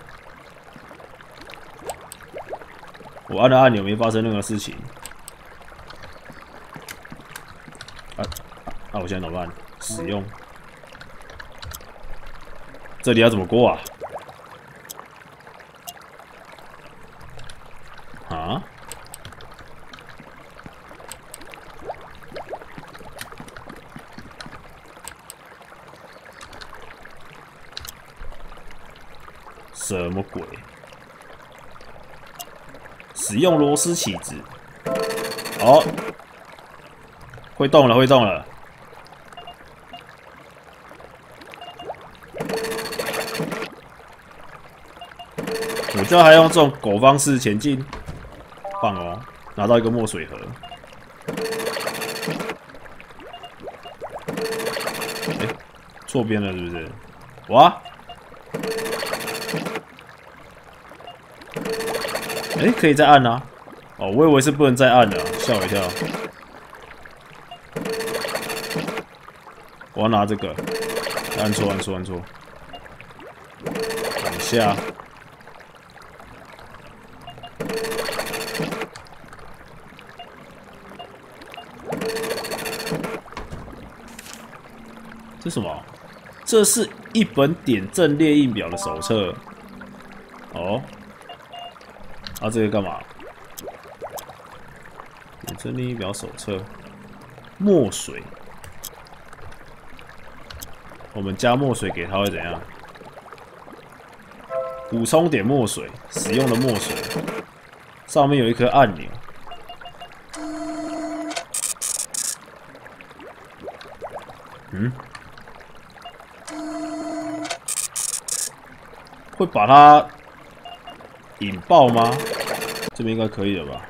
我按了按钮，没发生任何事情。啊啊！我现在怎么办？使用。这里要怎么过啊？啊？什么鬼？使用螺丝起子。哦，会动了，会动了。我就还用这种狗方式前进，棒哦！拿到一个墨水盒。哎、欸，错边了是不是？哇！哎、欸，可以再按啊！哦，我以为是不能再按的，吓我一跳。我要拿这个，按错，按错，按错。等一下。这是什么？这是一本点阵列印表的手册。哦。啊，这个干嘛？点阵列印表手册，墨水。我们加墨水给它会怎样？补充点墨水，使用的墨水。上面有一颗按钮。嗯？ 会把它引爆吗？这边应该可以了吧？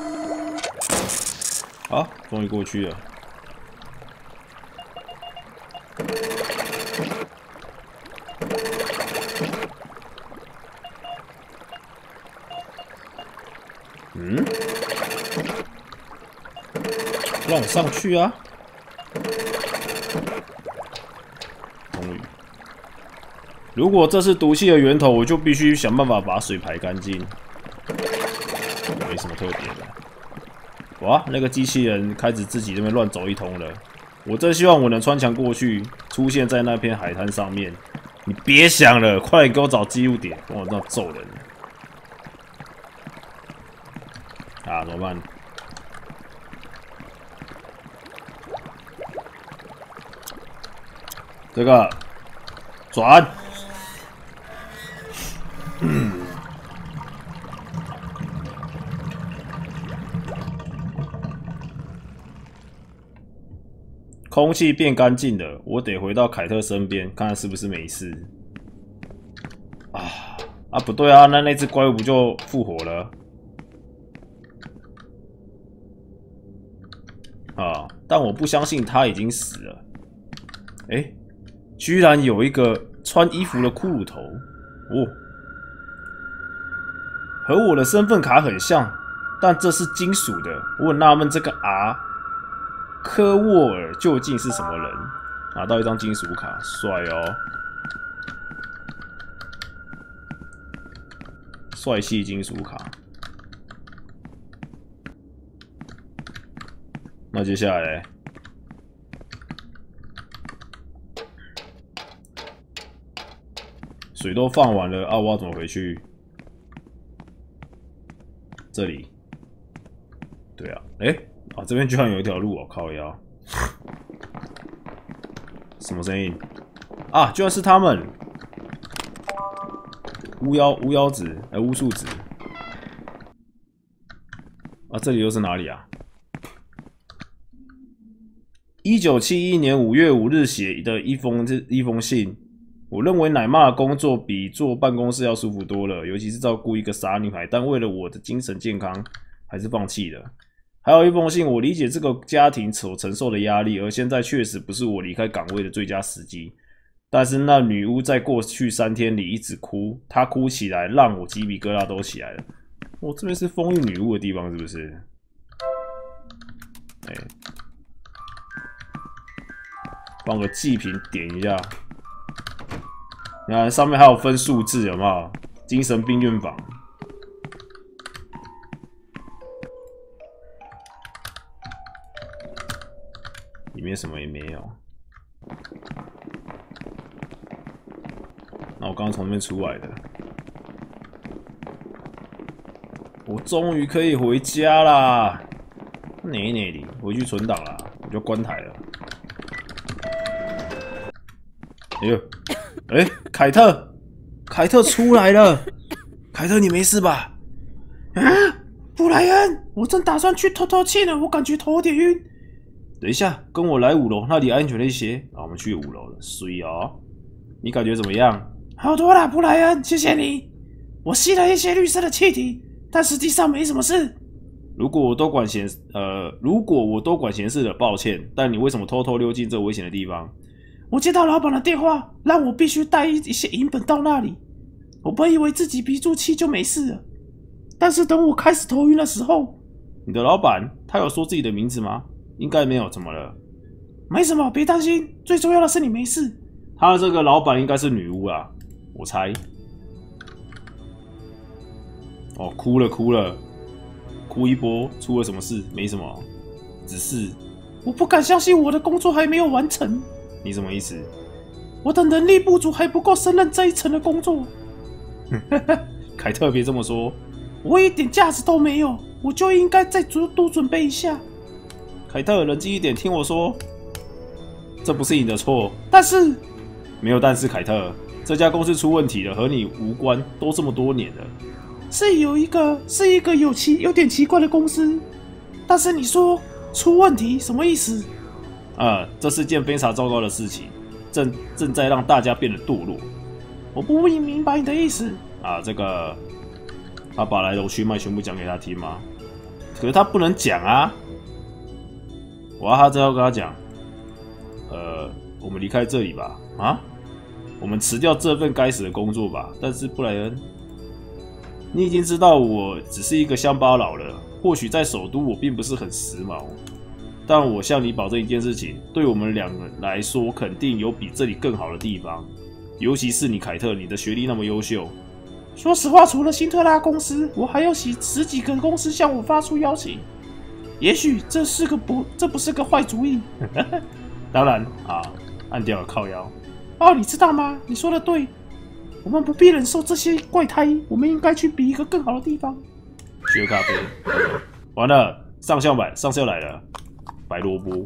好，终于过去了。嗯，让我上去啊！终于，如果这是毒气的源头，我就必须想办法把水排干净。没什么特别的。哇，那个机器人开始自己这边乱走一通了。我真希望我能穿墙过去，出现在那片海滩上面。你别想了，快点给我找记录点，我这样揍人。啊，怎么办？这个转，嗯，空气变干净了，我得回到凯特身边，看看是不是没事。啊啊，不对啊，那那只怪物不就复活了？啊！但我不相信他已经死了。哎、欸，居然有一个穿衣服的骷髅头哦，和我的身份卡很像，但这是金属的。我很纳闷，这个 R 科沃尔究竟是什么人？拿到一张金属卡，帅哦！帅气金属卡。那接下来，水都放完了啊！我要怎么回去？这里，对啊，哎、欸，啊，这边居然有一条路哦，靠腰！什么声音？啊，居然是他们！巫妖巫妖子，哎、欸，巫术子。啊，这里又是哪里啊？一九七一年五月五日写的一封一封信，我认为奶妈的工作比坐办公室要舒服多了，尤其是照顾一个傻女孩，但为了我的精神健康，还是放弃了。还有一封信，我理解这个家庭所承受的压力，而现在确实不是我离开岗位的最佳时机。但是那女巫在过去三天里一直哭，她哭起来让我鸡皮疙瘩都起来了。我、哦、这边是封印女巫的地方，是不是？哎、欸。放个祭品点一下，你看上面还有分数字，有没有？精神病院房，里面什么也没有。那我刚刚从那边出来的，我终于可以回家啦！哪哪里？回去存档啦，我就关台了。哎呦，哎、欸，凯特，凯特出来了！凯特，你没事吧？啊，布莱恩，我正打算去透透气呢，我感觉头有点晕。等一下，跟我来五楼，那里安全了一些。啊，我们去五楼了，水哦。你感觉怎么样？好多了，布莱恩，谢谢你。我吸了一些绿色的气体，但实际上没什么事。如果我多管闲，呃，如果我多管闲事了，抱歉。但你为什么偷偷溜进这危险的地方？我接到老板的电话，让我必须带一些银本到那里。我本以为自己鼻住气就没事了，但是等我开始头晕的时候，你的老板他有说自己的名字吗？应该没有，怎么了？没什么，别担心。最重要的是你没事。他的这个老板应该是女巫啦，我猜。哦，哭了哭了，哭一波，出了什么事？没什么，只是我不敢相信我的工作还没有完成。你什么意思？我的能力不足，还不够胜任这一层的工作。凯特别这么说，我一点价值都没有，我就应该再多准备一下。凯特，冷静一点，听我说，这不是你的错。但是没有但是，凯特，这家公司出问题了，和你无关，都这么多年了。是有一个是一个有奇有点奇怪的公司，但是你说出问题什么意思？啊、呃，这是件非常糟糕的事情，正正在让大家变得堕落。 我不明白你的意思啊。这个他把来龙去脉全部讲给他听吗？可是他不能讲啊。我要他之后跟他讲，呃，我们离开这里吧。啊，我们辞掉这份该死的工作吧。但是布莱恩，你已经知道我只是一个乡巴佬了。或许在首都我并不是很时髦，但我向你保证一件事情，对我们两人来说，肯定有比这里更好的地方。尤其是你，凯特，你的学历那么优秀。说实话，除了辛特拉公司，我还有十十几个公司向我发出邀请。也许这是个不，这不是个坏主意。当然啊，按掉了靠腰。哦，你知道吗？你说的对，我们不必忍受这些怪胎，我们应该去比一个更好的地方。去喝咖啡。完了，上校来，上校来了。白萝卜，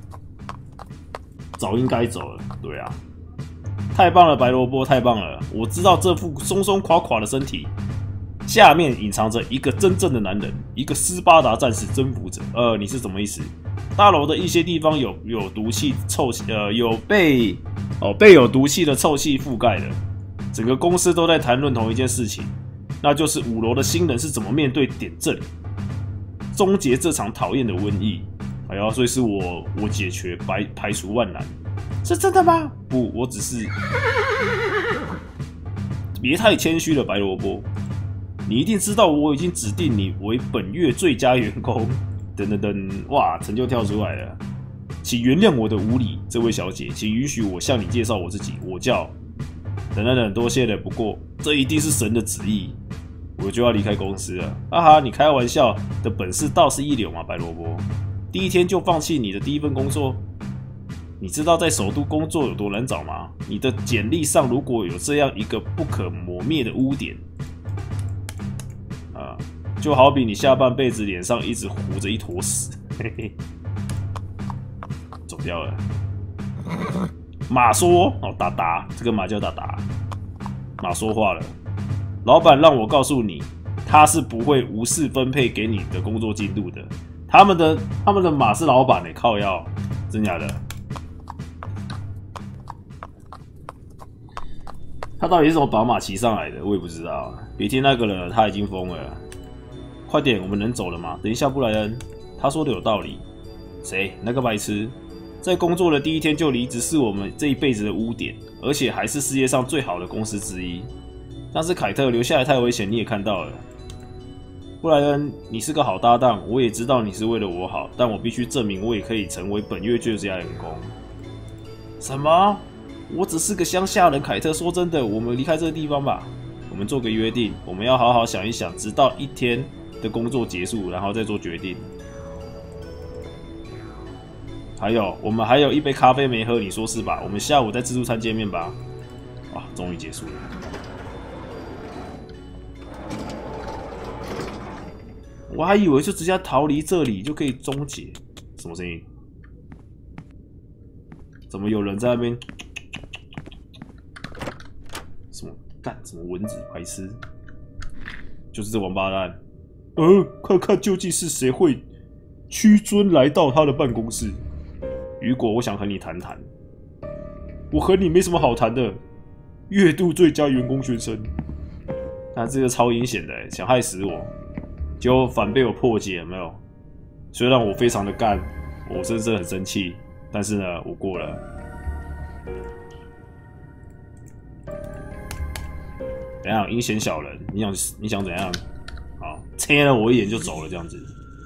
早应该走了。对啊。太棒了，白萝卜，太棒了！我知道这副松松垮垮的身体下面隐藏着一个真正的男人，一个斯巴达战士征服者。呃，你是什么意思？大楼的一些地方有有毒气臭气，呃，有被哦被有毒气的臭气覆盖的。整个公司都在谈论同一件事情，那就是五楼的新人是怎么面对点阵，终结这场讨厌的瘟疫。哎呀，所以是我我解决排排除万难。是真的吗？不，我只是……别太谦虚了，白萝卜。你一定知道，我已经指定你为本月最佳员工。等等等，哇，成就跳出来了。请原谅我的无礼，这位小姐，请允许我向你介绍我自己。我叫……等等等，多谢了。不过这一定是神的旨意，我就要离开公司了。哈哈，你开玩笑的本事倒是一流嘛，白萝卜。第一天就放弃你的第一份工作？你知道在首都工作有多难找吗？你的简历上如果有这样一个不可磨灭的污点，啊，就好比你下半辈子脸上一直糊着一坨屎，嘿嘿，走掉了。马说哦，达达，这个马叫达达。马说话了，老板让我告诉你，他是不会无视分配给你的工作进度的。他们的他们的马是老板的、欸，靠腰，真假的？他到底是怎么把马骑上来的？我也不知道。别听那个了，他已经疯了。快点，我们能走了吗？等一下，布莱恩，他说的有道理。谁？那个白痴，在工作的第一天就离职，是我们这一辈子的污点，而且还是世界上最好的公司之一。但是凯特留下来太危险，你也看到了。布莱恩，你是个好搭档，我也知道你是为了我好，但我必须证明，我也可以成为本月最佳员工。什么？我只是个乡下人，凯特。说真的，我们离开这个地方吧。我们做个约定，我们要好好想一想，直到一天的工作结束，然后再做决定。还有，我们还有一杯咖啡没喝，你说是吧？我们下午在自助餐见面吧。哇，终于结束了。我还以为就直接逃离这里就可以终结。什么声音？怎么有人在那边？什么干？什么蚊子？白痴！就是这王八蛋。呃，看看究竟是谁会屈尊来到他的办公室。雨果，我想和你谈谈。我和你没什么好谈的。月度最佳员工宣称。他这个超阴险的，想害死我。结果反被我破解，有没有？虽然我非常的干，我真的很生气，但是呢，我过了。怎样，阴险小人？你想你想怎样？好，切了我一眼就走了，这样子。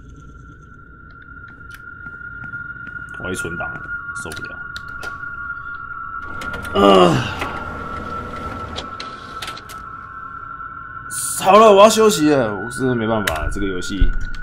我一存档，受不了。呃，好了，我要休息了，我真的没办法，这个游戏